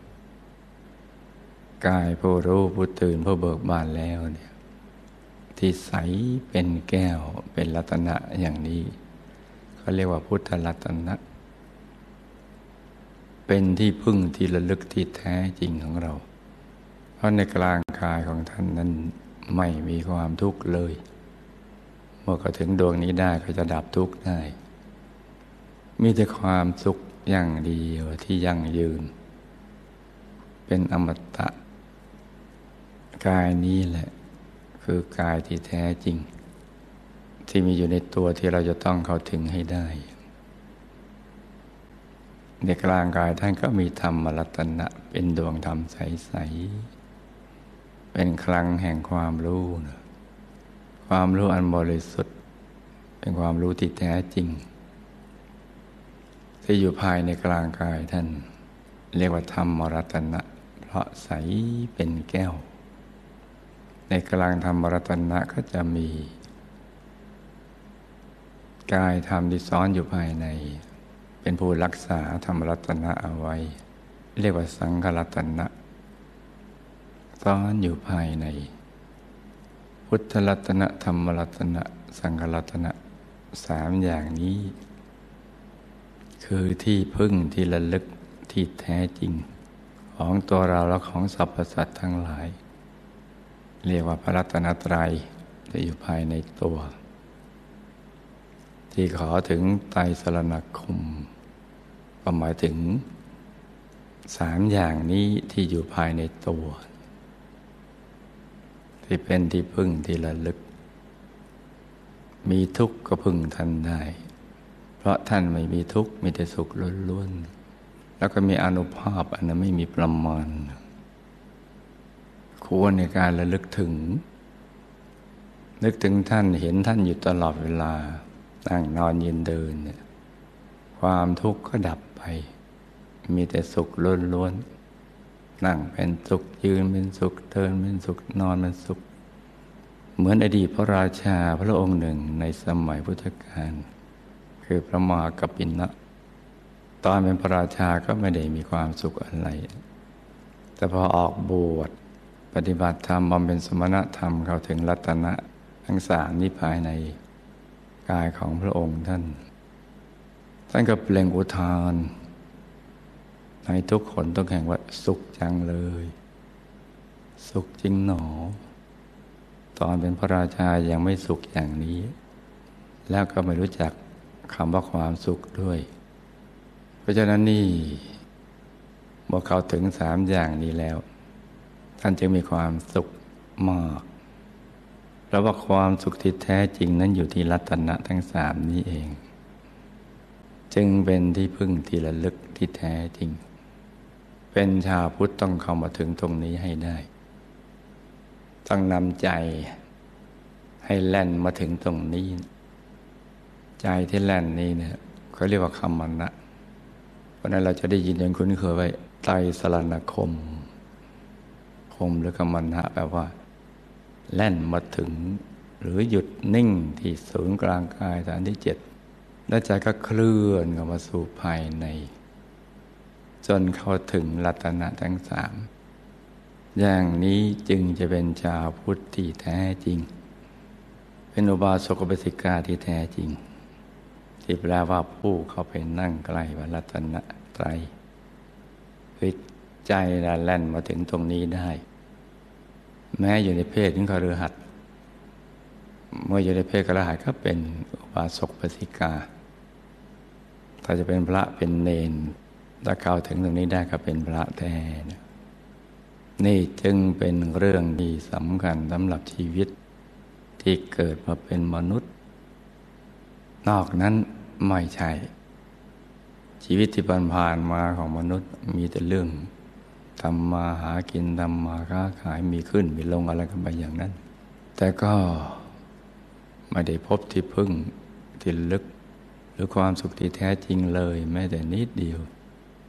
กายผู้รู้ผู้ตื่นผู้เบิกบานแล้วเนี่ยที่ใสเป็นแก้วเป็นรัตนะอย่างนี้เขาเรียกว่าพุทธรัตนะเป็นที่พึ่งที่ระลึกที่แท้จริงของเราเพราะในกลางกายของท่านนั้นไม่มีความทุกข์เลยเมื่อเขาถึงดวงนี้ได้ก็จะดับทุกข์ได้มีแต่ความสุขอย่างเดียวที่ยั่งยืนเป็นอมตะกายนี้แหละคือกายที่แท้จริงที่มีอยู่ในตัวที่เราจะต้องเข้าถึงให้ได้ในกลางกายท่านก็มีธรรมรัตนะเป็นดวงธรรมใสๆเป็นคลังแห่งความรู้นะความรู้อันบริสุทธิ์เป็นความรู้ที่แท้จริงที่อยู่ภายในกลางกายท่านเรียกว่าธรรมรัตนะเพราะใสเป็นแก้วในกลางธรรมรัตนะก็จะมีกายธรรมที่ซ้อนอยู่ภายในเป็นผู้รักษาธรรมรัตนะเอาไว้เรียกว่าสังฆรัตนะซ้อนอยู่ภายในพุทธรัตนะธรรมรัตนะสังฆรัตนะสามอย่างนี้คือที่พึ่งที่ระลึกที่แท้จริงของตัวเราและของสรรพสัตว์ทั้งหลายเรียกว่าพระรัตนตรัยจะอยู่ภายในตัวที่ขอถึงไตรสรณคมก็หมายถึงสามอย่างนี้ที่อยู่ภายในตัวที่เป็นที่พึ่งที่ระลึกมีทุกข์ก็พึ่งท่านได้เพราะท่านไม่มีทุกข์มีแต่สุขล้วนๆแล้วก็มีอานุภาพอันนั้นไม่มีประมาณควรในการระลึกถึงนึกถึงท่านเห็นท่านอยู่ตลอดเวลานั่งนอนยืนเดินเนี่ยความทุกข์ก็ดับไปมีแต่สุขล้วนๆนั่งเป็นสุขยืนเป็นสุขเดินเป็นสุขนอนเป็นสุขเหมือนอดีตพระราชาพระองค์หนึ่งในสมัยพุทธกาลคือพระมหากัปปินะตอนเป็นพระราชาก็ไม่ได้มีความสุขอะไรแต่พอออกบวชปฏิบัติธรรมบำเพ็ญสมณธรรมเข้าถึงรัตนะทั้งสามนี้ภายในกายของพระองค์ท่านก็เปล่งอุทานให้ทุกคนต้องแข่งว่าสุขจังเลยสุขจริงหนอตอนเป็นพระราชายังไม่สุขอย่างนี้แล้วก็ไม่รู้จักคำว่าความสุขด้วยเพราะฉะนั้นนี่เมื่อเขาถึงสามอย่างนี้แล้วท่านจึงมีความสุขมากแล้วว่าความสุขที่แท้จริงนั้นอยู่ที่รัตนะทั้งสามนี้เองจึงเป็นที่พึ่งที่ระลึกที่แท้จริงเป็นชาวพุทธต้องเข้ามาถึงตรงนี้ให้ได้ต้องนำใจให้แล่นมาถึงตรงนี้ใจที่แล่นนี้เนี่ยเขาเรียกว่าคัมมนะเพราะนั้นเราจะได้ยินอย่างคุ้นเคยไว้ไตรสรณคมคมหรือคัมมนะแปลว่าแล่นมาถึงหรือหยุดนิ่งที่ศูนย์กลางกายฐานที่7แล้วใจก็เคลื่อนเข้ามาสู่ภายในจนเข้าถึงรัตนะทั้งสามอย่างนี้จึงจะเป็นชาวพุทธที่แท้จริงเป็นอุบาสกอุบาสิกาที่แท้จริงที่แปลว่าผู้เข้าไปนั่งใกล้พระรัตนตรัยคือใจละแล่นมาถึงตรงนี้ได้แม้อยู่ในเพศของคฤหัสถ์เมื่ออยู่ในเพศคฤหัสถ์ก็เป็นอุบาสกอุบาสิกาถ้าจะเป็นพระเป็นเณรถ้าเข้าถึงตรงนี้ได้ก็เป็นพระแท้นี่จึงเป็นเรื่องดีสำคัญสำหรับชีวิตที่เกิดมาเป็นมนุษย์นอกนั้นไม่ใช่ชีวิตที่ผ่านมาของมนุษย์มีแต่เรื่องทำมาหากินทำมาค้าขายมีขึ้นมีลงอะไรกันไปอย่างนั้นแต่ก็ไม่ได้พบที่พึ่งที่ลึกหรือความสุขที่แท้จริงเลยแม้แต่นิดเดียว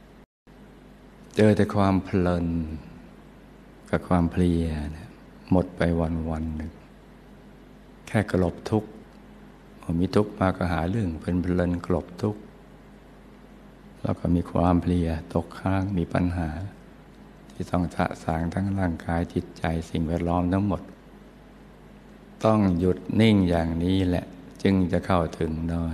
เจอแต่ความเพลินกับความเพลียเนี่ยหมดไปวันหนึ่งแค่กลบทุกข์มีทุกข์มาก็หาเรื่องเป็นเพลินกลบทุกข์แล้วก็มีความเพลียตกค้างมีปัญหาที่ต้องสะสางทั้งร่างกายจิตใจสิ่งแวดล้อมทั้งหมดต้องหยุดนิ่งอย่างนี้แหละจึงจะเข้าถึงได้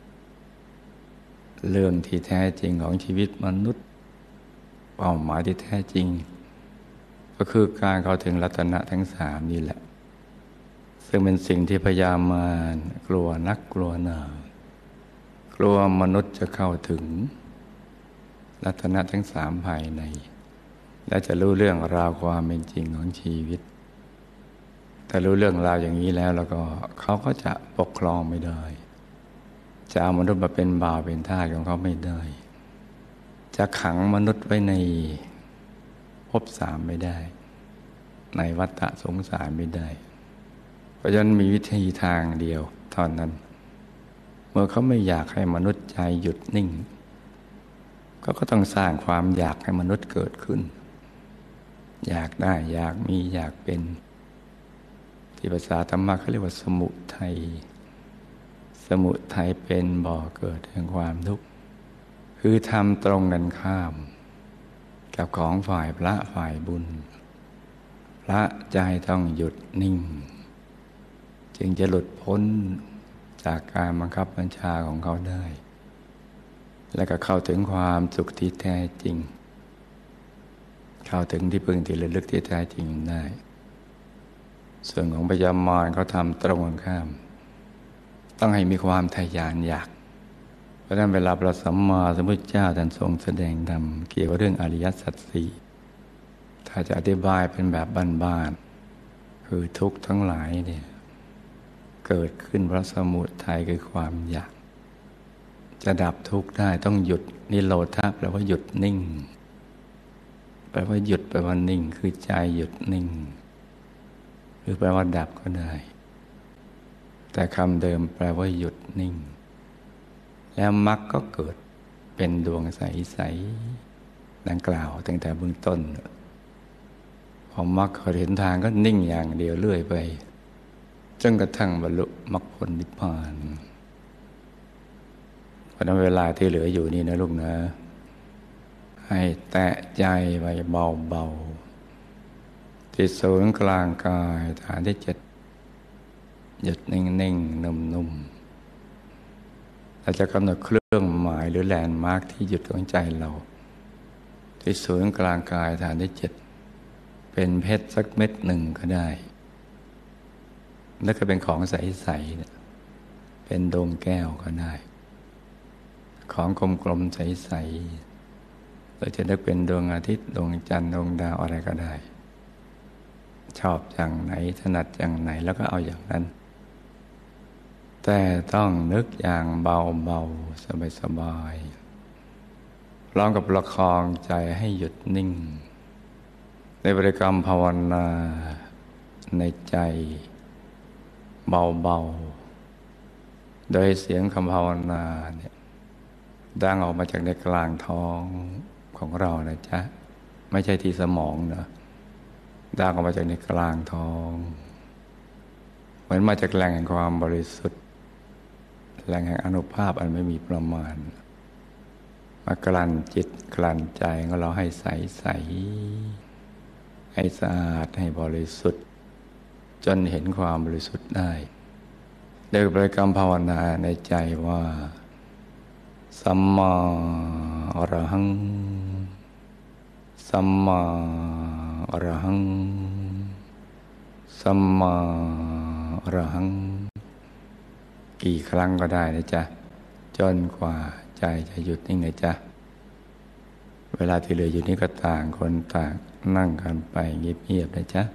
เรื่องที่แท้จริงของชีวิตมนุษย์เป้าหมายที่แท้จริงก็คือการเข้าถึงรัตนะทั้งสามนี่แหละซึ่งเป็นสิ่งที่พยามารกลัวนักกลัวหนากลัวมนุษย์จะเข้าถึงรัตนะทั้งสามภายในและจะรู้เรื่องราวความเป็นจริงของชีวิตแต่รู้เรื่องราวอย่างนี้แล้วก็เขาก็จะปกครองไม่ได้จะเอามนุษย์มาเป็นบ่าวเป็นทาสของเขาไม่ได้จะขังมนุษย์ไว้ในภพสามไม่ได้ในวัฏสงสารไม่ได้เพราะฉะนั้นมีวิธีทางเดียวเท่านั้นเมื่อเขาไม่อยากให้มนุษย์ใจหยุดนิ่งก็ต้องสร้างความอยากให้มนุษย์เกิดขึ้นอยากได้อยากมีอยากเป็นที่ภาษาธรรมะเขาเรียกว่าสมุทัยสมุทัยเป็นบ่อเกิดแห่งความทุกข์คือทำตรงกันข้ามกับของฝ่ายพระฝ่ายบุญพระใจต้องหยุดนิ่งจึงจะหลุดพ้นจากการบังคับบัญชาของเขาได้และก็เข้าถึงความสุขที่แท้จริงเข้าถึงที่พึ่งที่ระลึกที่แท้จริงได้ส่วนของพยามารเขาทำตรงกันข้ามต้องให้มีความทะยานอยากเพราะฉะนั้นเวลาพระสัมมาสัมพุทธเจ้าท่านทรงแสดงธรรมเกี่ยวกับเรื่องอริยสัจสี่ถ้าจะอธิบายเป็นแบบบ้านๆคือทุกข์ทั้งหลายเนี่ยเกิดขึ้นเพราะสมุทัยคือความอยากจะดับทุกข์ได้ต้องหยุดนิโรธะแปลว่าหยุดนิ่งแปลว่าหยุดแปลว่านิ่งคือใจหยุดนิ่งหรือแปลว่าดับก็ได้แต่คำเดิมแปลว่าหยุดนิ่งแล้วมรรคก็เกิดเป็นดวงใสๆดังกล่าวตั้งแต่เบื้องต้นพอมรรคเห็นทางก็นิ่งอย่างเดียวเรื่อยไปจนกระทั่งบรรลุมรรคผลนิพพานเพราะนั้นเวลาที่เหลืออยู่นี่นะลูกนะให้แตะใจไว้เบาๆที่ศูนย์กลางกายฐานที่ 7หยุดนิ่งๆนุ่มๆเราจะกำหนดเครื่องหมายหรือแลนด์มาร์คที่หยุดของใจเราที่ศูนย์กลางกายฐานที่ 7เป็นเพชรสักเม็ดหนึ่งก็ได้แล้วก็เป็นของใสๆเป็นดวงแก้วก็ได้ของกลมๆใสๆเราจะนึกเป็นดวงอาทิตย์ดวงจันทร์ดวงดาวอะไรก็ได้ชอบอย่างไหนถนัดอย่างไหนแล้วก็เอาอย่างนั้นแต่ต้องนึกอย่างเบาๆสบายๆพร้อมกับประคองใจให้หยุดนิ่งในบริกรรมภาวนาในใจเบาๆโดยเสียงคำภาวนาเนี่ยดังออกมาจากในกลางท้องของเรานะจ๊ะไม่ใช่ที่สมองนะดังออกมาจากในกลางท้องเหมือนมาจากแหล่งแห่งความบริสุทธิ์แหล่งแห่งอานุภาพอันไม่มีประมาณมากลั่นจิตกลั่นใจของเราให้ใสๆให้สะอาดให้บริสุทธิ์จนเห็นความบริสุทธิ์ได้โดยบริกรรมภาวนาในใจว่าสัมมาอรหังสัมมาอรหังสัมมาอรหังกี่ครั้งก็ได้นะจ๊ะจนกว่าใจจะหยุดนิ่งนะจ๊ะเวลาที่เหลืออยู่นี้ก็ต่างคนต่างนั่งกันไปเงียบๆนะจ๊ะ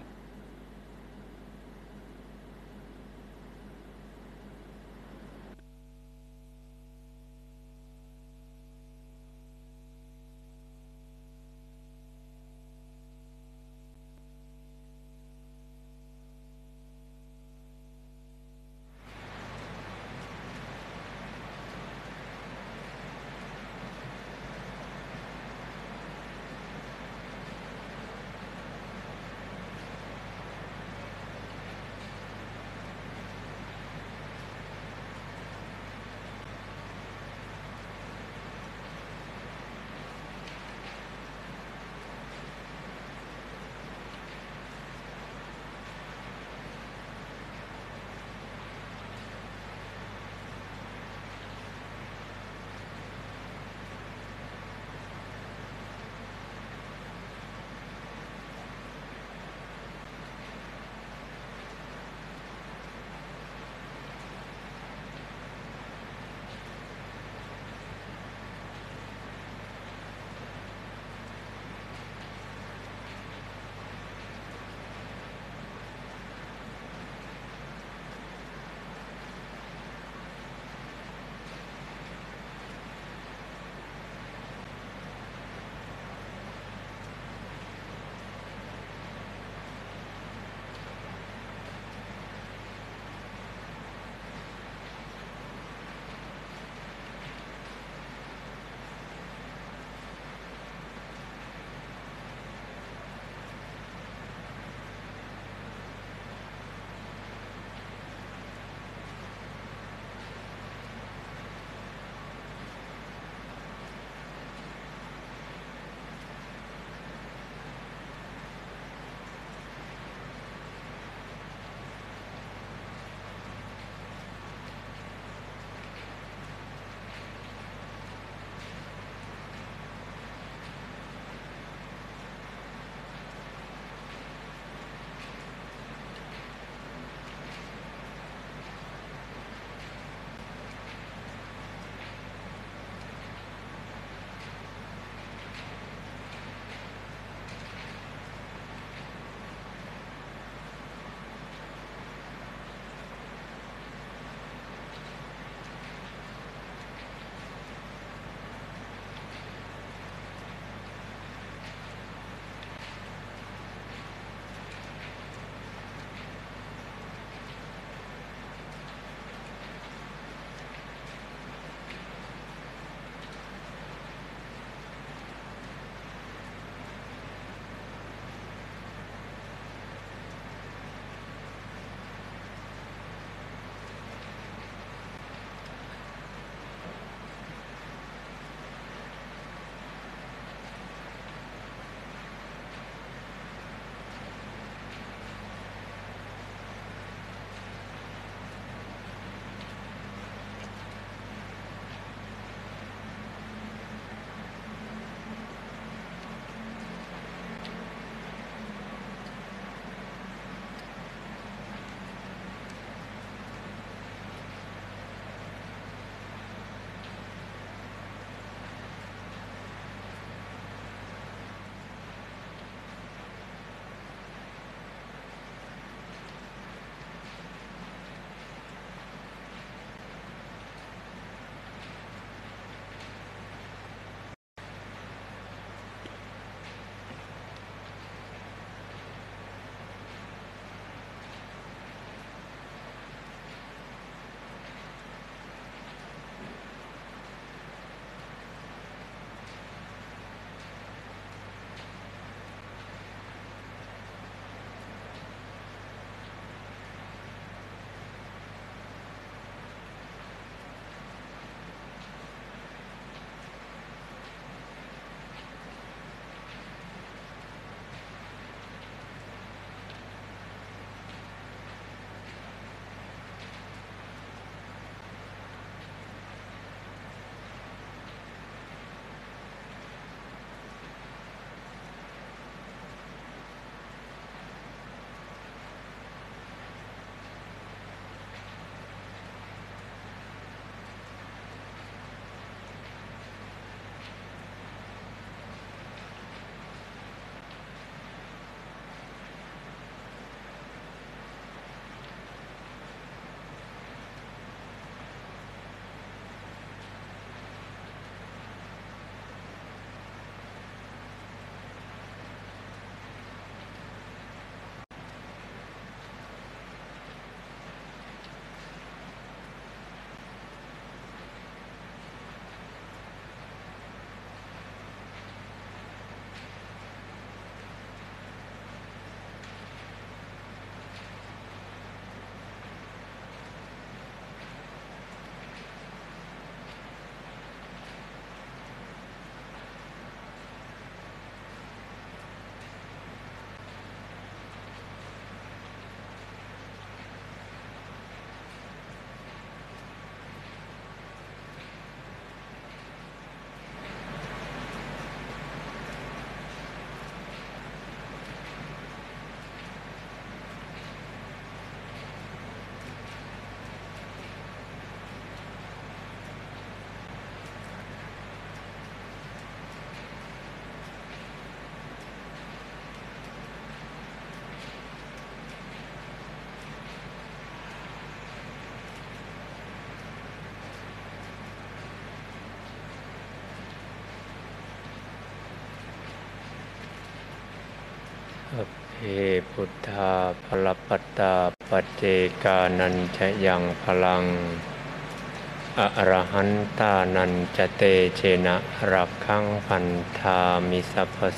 เพพุทธาภลปัตตาปัจเจกานัญชยังพลังอรหันตานันจเตเชนะรักขังพันธามิสัพพโส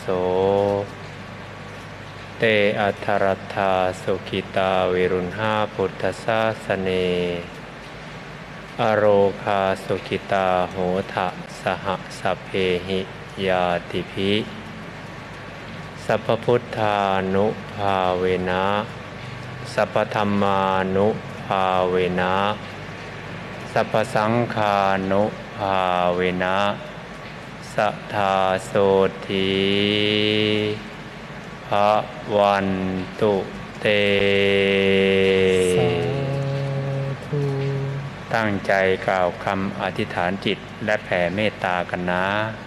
เตอัทรัตถาสุขิตาวิรุณหาพุทธสาสเนอโรคาสุขิตาโหทะสหสัพเพหิยาติภิสัพพพุทธานุภาเวนะสัพพธัมมานุภาเวนะสัพพสังฆานุภาเวนะสัทธาโสธีภะวันตุเตตั้งใจกล่าวคำอธิษฐานจิตและแผ่เมตตากันนะ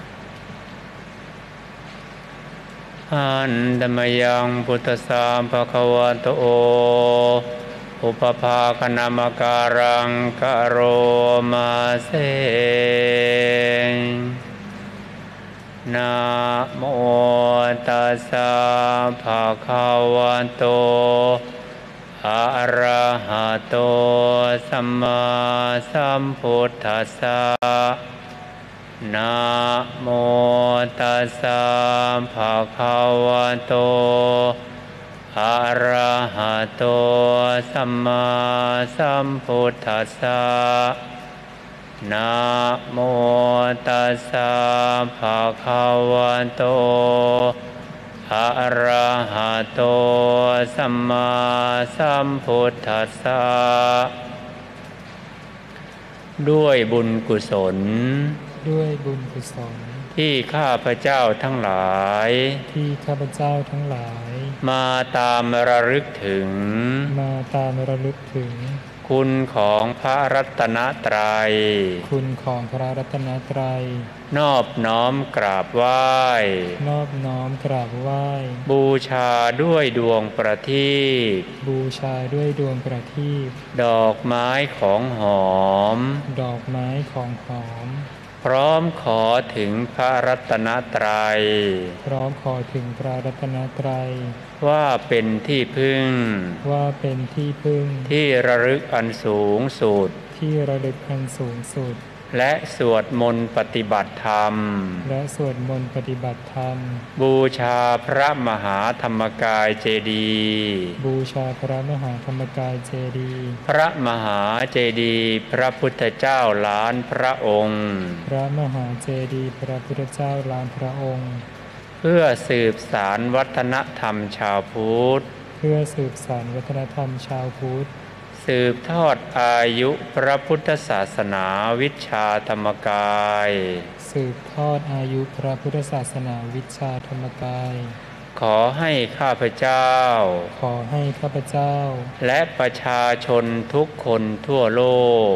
อันธรรมยังพุทธสามภควโตอุปภาคณามการังกโรมาเสนะโมตัสสะภะคะวะโตอะระหะโตสัมมาสัมพุทธัสสะนะโมตัสสะภะคะวะโตอะระหะโตสัมมาสัมพุทธัสสะนะโมตัสสะภะคะวะโตอะระหะโตสัมมาสัมพุทธัสสะด้วยบุญกุศลที่ข้าพเจ้าทั้งหลายมาตามระลึกถึงคุณของพระรัตนตรัยนอบน้อมกราบไหว้บูชาด้วยดวงประทีปดอกไม้ของหอมพร้อมขอถึงพระรัตนตรัยว่าเป็นที่พึ่งที่ระลึกอันสูงสุดและสวดมนต์ปฏิบัติธรรมบูชาพระมหาธรรมกายเจดีย์พระมหาเจดีย์พระพุทธเจ้าล้านพระองค์เพื่อสืบสานวัฒนธรรมชาวพุทธสืบทอดอายุพระพุทธศาสนาวิชาธรรมกายขอให้ข้าพเจ้าและประชาชนทุกคนทั่วโลก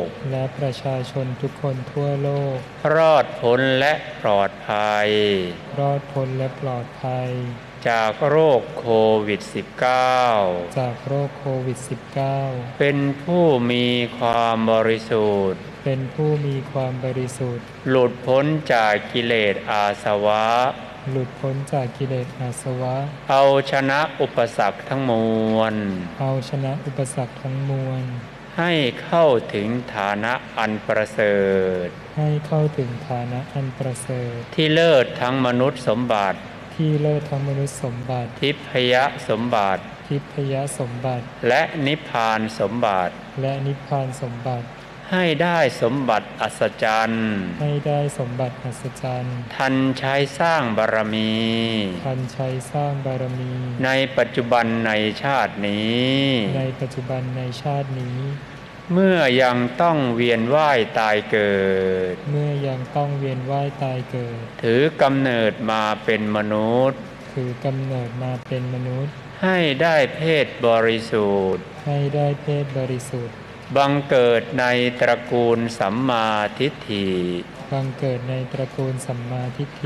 รอดพ้นและปลอดภัยจากโรคโควิด -19 เป็นผู้มีความบริสุทธิ์หลุดพ้นจากกิเลสอาสวะเอาชนะอุปสรรคทั้งมวลให้เข้าถึงฐานะอันประเสริฐที่เลิศทั้งมนุษย์สมบัติทิพยสมบัติและนิพพานสมบัติให้ได้สมบัติอัศจรรย์ทันใช้สร้างบารมีในปัจจุบันในชาตินี้เมื่อยังต้องเวียนว่ายตายเกิดถือกำเนิดมาเป็นมนุษย์ให้ได้เพศบริสุทธิ์บังเกิดในตระกูลสัมมาทิฏฐิ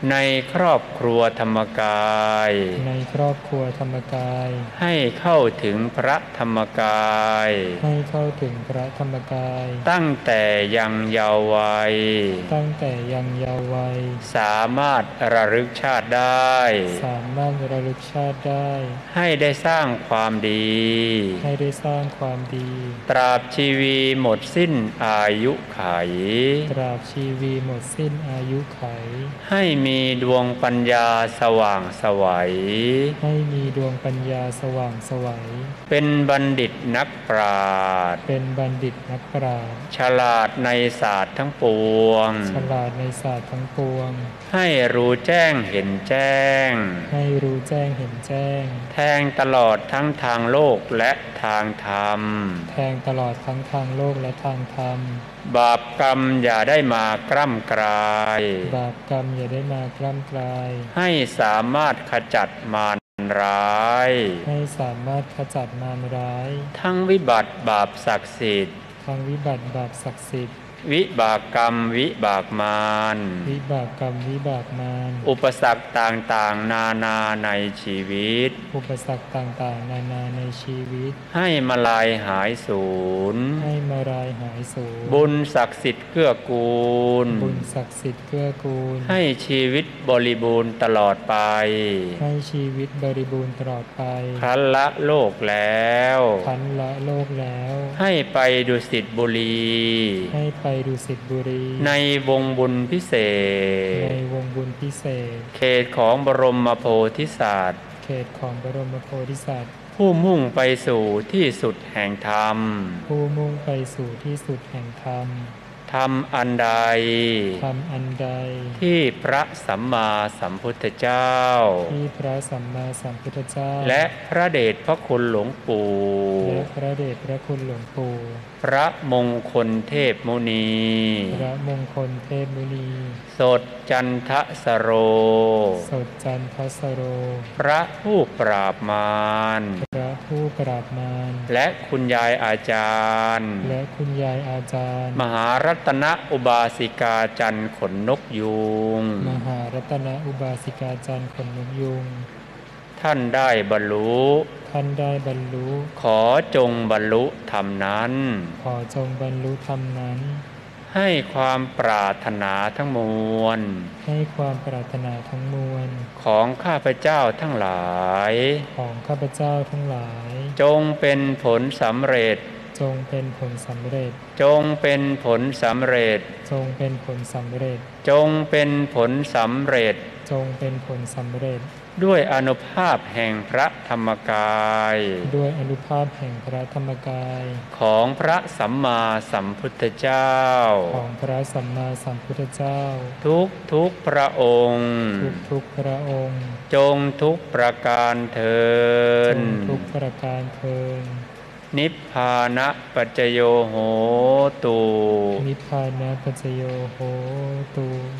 ในครอบครัวธรรมกายในครอบครัวธรรมกายให้เข้าถึงพระธรรมกายให้เข้าถึงพระธรรมกายตั้งแต่ยังเยาว์วัยตั้งแต่ยังเยาว์วัยสามารถระลึกชาติได้สามารถระลึกชาติได้ให้ได้สร้างความดีให้ได้สร้างความดีตราบชีวีหมดสิ้นอายุไขตราบชีวีหมดสิ้นอายุไขให้มีดวงปัญญาสว่างไสวให้มีดวงปัญญาสว่างไสวเป็นบัณฑิตนักปราชญ์เป็นบัณฑิตนักปราชญ์ฉลาดในศาสตร์ทั้งปวงฉลาดในศาสตร์ทั้งปวงให้รู้แจ้งเห็นแจ้งให้รู้แจ้งเห็นแจ้งแทงตลอดทั้งทางโลกและทางธรรมแทงตลอดทั้งทางโลกและทางธรรมบาปกรรมอย่าได้มากร่ำกรายบาปกรรมอย่าได้มากร่ำกลายให้สามารถขจัดมารร้ายให้สามารถขจัดมารร้ายทั้งวิบัติบาปศักดิ์สิทธิ์ทั้งวิบัติบาปศักดิ์สิทธิ์วิบากกรรมวิบากมารวิบากกรรมวิบากมารอุปสรรคต่างๆนานาในชีวิตอุปสรรคต่างๆนานาในชีวิตให้มาลายหายสูญให้มารายหายสูญบุญศักดิ์สิทธิ์เกื้อกูลบุญศักดิ์สิทธิ์เกื้อกูลให้ชีวิตบริบูรณ์ตลอดไปให้ชีวิตบริบูรณ์ตลอดไปครั้นละโลกแล้วขันละโลกแล้วให้ไปดุสิตบุรีให้ไปดุสิตบุรีในวงบุญพิเศษในวงบุญพิเศษเขตของบรมโพธิสัตว์เขตของบรมโพธิสัตว์ผู้มุ่งไปสู่ที่สุดแห่งธรรมผู้มุ่งไปสู่ที่สุดแห่งธรรมธรรมอันใดธรรมอันใดที่พระสัมมาสัมพุทธเจ้าที่พระสัมมาสัมพุทธเจ้าและพระเดชพระคุณหลวงปู่และพระเดชพระคุณหลวงปู่พระมงคลเทพมุนีพระมงคลเทพมุนีสดจันทสโรสดจันทสโรพระผู้ปราบมารพระผู้ปราบมารและคุณยายอาจารย์และคุณยายอาจารย์มหารัตนอุบาสิกาจันทร์ขนนกยูงมหารัตนอุบาสิกาจันทร์ขนนกยุงท่านได้บรรลุท่านได้บรรลุขอจงบรรลุธรรมนั้นขอจงบรรลุธรรมนั้นให้ความปรารถนาทั้งมวลให้ความปรารถนาทั้งมวลของข้าพเจ้าทั้งหลายของข้าพเจ้าทั้งหลายจงเป็นผลสำเร็จจงเป็นผลสำเร็จจงเป็นผลสำเร็จจงเป็นผลสำเร็จจงเป็นผลสำเร็จจงเป็นผลสำเร็จด้วยอานุภาพแห่งพระธรรมกายด้วยอานุภาพแห่งพระธรรมกายของพระสัมมาสัมพุทธเจ้าของพระสัมมาสัมพุทธเจ้าทุกพระองค์ทุกพระองค์จงทุกประการเทิจนงทุกประการเทินนิพพานะปัจจโยโหตุนิพพานะปัจจโยโหตุ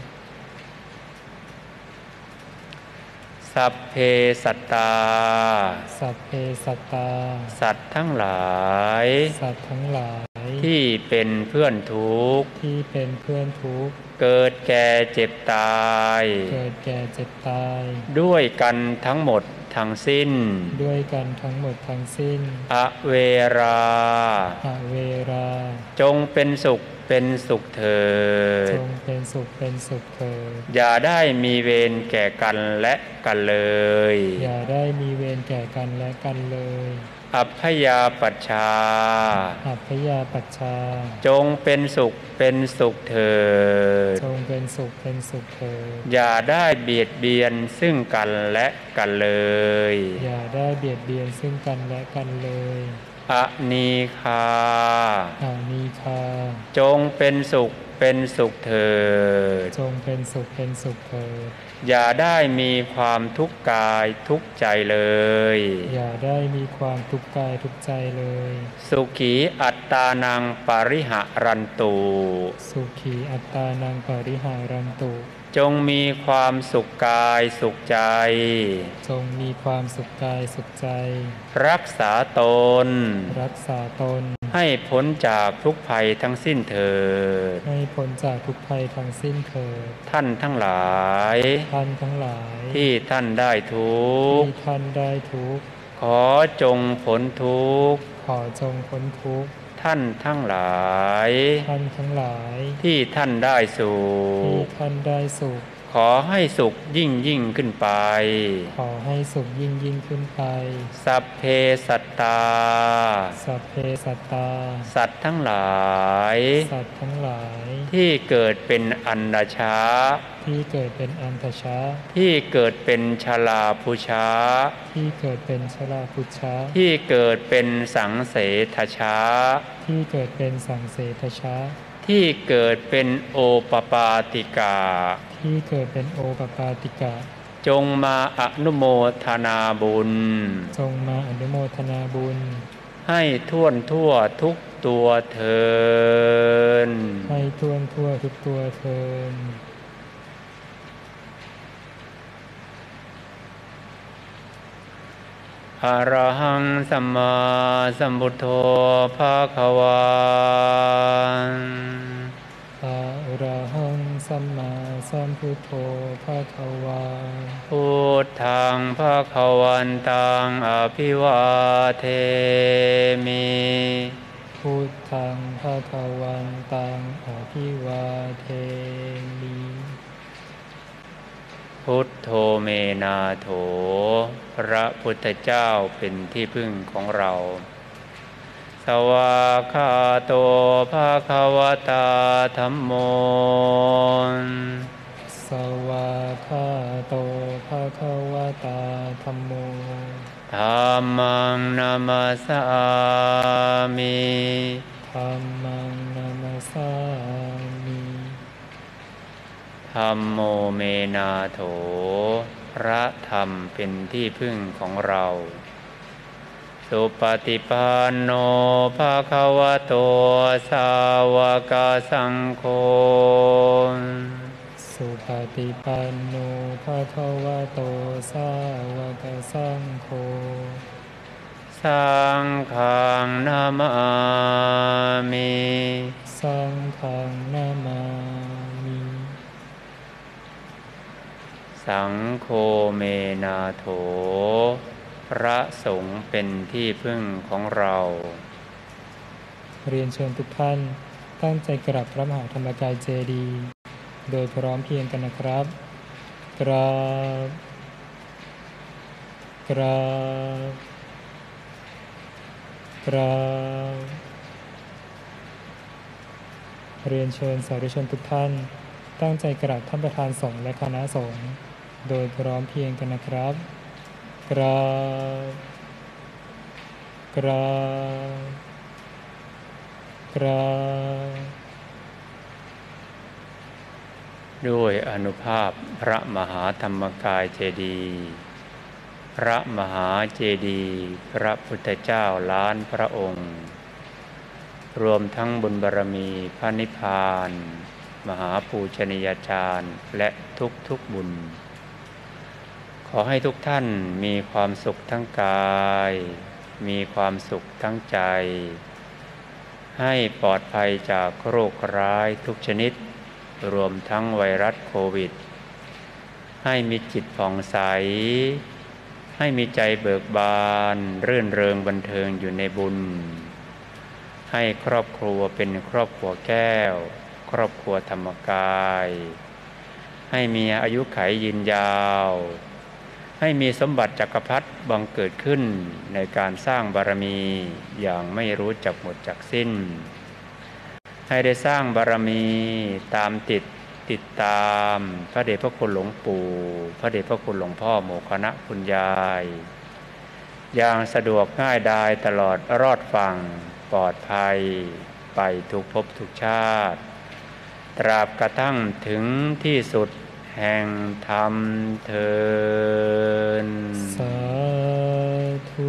สัพเพสัตตาสัพเพสัตตาสัตว์ทั้งหลายสัตว์ทั้งหลายที่เป็นเพื่อนทุกข์ที่เป็นเพื่อนทุกข์เกิดแก่เจ็บตายเกิดแก่เจ็บตายด้วยกันทั้งหมดทั้งสิ้นด้วยกันทั้งหมดทั้งสิ้นอเวราอเวราจงเป็นสุขเป็นสุขเถิดจงเป็นสุขเป็นสุขเถิดอย่าได้มีเวรแก่กันและกันเลยอย่าได้มีเวรแก่กันและกันเลยอัพพยาปัชชาอัพพยาปัชชาจงเป็นสุขเป็นสุขเถิดจงเป็นสุขเป็นสุขเถิดอย่าได้เบียดเบียนซึ่งกันและกันเลยอย่าได้เบียดเบียนซึ่งกันและกันเลยอนีคาอานีคาจงเป็นสุขเป็นสุขเถิดจงเป็นสุขเป็นสุขเถิดอย่าได้มีความทุกข์กายทุกข์ใจเลยอย่าได้มีความทุกข์กายทุกข์ใจเลยสุขีอัตตานังปริหะรันตุสุขีอัตตานังปริหารันตุจงมีความสุขกายสุขใจจงมีความสุขกายสุขใจรักษาตนรักษาตนให้พ้นจากทุกภัยทั้งสิ้นเถิดให้พ้นจากทุกภัยทั้งสิ้นเถิดท่านทั้งหลายที่ท่านได้ทุกข์ขอจงพ้นทุกข์ท่านทั้งหลายที่ท่านได้สุขขอให้สุขยิ่งขึ้นไปสัพเพสัตตาสัตว์ทั้งหลายที่เกิดเป็นอันดชะที่เกิดเป็นชลาภุชะที่เกิดเป็นสังเสทชะที่เกิดเป็นโอปปาติกาจงมาอนุโมทนาบุญให้ทั่วทุกตัวเถิดอะระหังสัมมาสัมพุทโธภควาอะระหังสัมมาสัมพุทโธภควาพุทธังภควันตังอภิวาเทมิพุทธังภควันตังอภิวาเทมิพุทโธเมนาโถพระพุทธเจ้าเป็นที่พึ่งของเราสวากขาโตภควตาธัมโมสวากขาโตภควตาธัมโมธัมมังนามัสสามิธัมโมเมนาโถพระธรรมเป็นที่พึ่งของเราสุปฏิปันโนภควโตสาวกสังโฆสุปฏิปันโนภควโตสาวกสังโฆสังฆังนามามิสังโฆเมนาโถพระสงฆ์เป็นที่พึ่งของเราเรียนเชิญทุกท่านตั้งใจกราบพระมหาธรรมกายเจดีย์โดยพร้อมเพรียงกันนะครับกราบเรียนเชิญสาธุชนทุกท่านตั้งใจกราบท่านประธานสงฆ์และคณะสงฆ์โดยพร้อมเพรียงกันนะครับกราบด้วยอานุภาพพระมหาธรรมกายเจดีย์พระมหาเจดีย์พระพุทธเจ้าล้านพระองค์รวมทั้งบุญบารมีพระนิพพานมหาปูชนียาจารย์และทุกบุญขอให้ทุกท่านมีความสุขทั้งกายมีความสุขทั้งใจให้ปลอดภัยจากโรคร้ายทุกชนิดรวมทั้งไวรัสโควิดให้มีจิตผ่องใสให้มีใจเบิกบานรื่นเริงบันเทิงอยู่ในบุญให้ครอบครัวเป็นครอบครัวแก้วครอบครัวธรรมกายให้มีอายุขัยยืนยาวให้มีสมบัติจักรพรรดิบังเกิดขึ้นในการสร้างบารมีอย่างไม่รู้จักหมดจักสิ้นให้ได้สร้างบารมีตามติดตามพระเดชพระคุณหลวงปู่พระเดชพระคุณหลวงพ่อโมคณะคุณยายอย่างสะดวกง่ายดายตลอดรอดฝั่งปลอดภัยไปทุกภพทุกชาติตราบกระทั่งถึงที่สุดแห่งธรรมเถิดสาธุ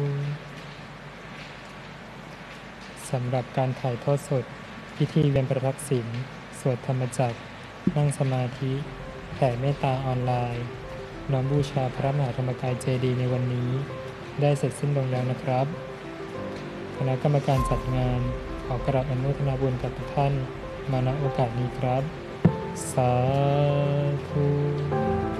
สำหรับการถ่ายทอดสดพิธีเวียนประทักษิณสวดธรรมจักรนั่งสมาธิแผ่เมตตาออนไลน์น้อมบูชาพระมหาธรรมกายเจดีย์ในวันนี้ได้เสร็จสิ้นลงแล้วนะครับคณะกรรมการจัดงานขอกราบอนุโมทนาบุญกับทุกท่านมาณโอกาสนี้ครับสาธุ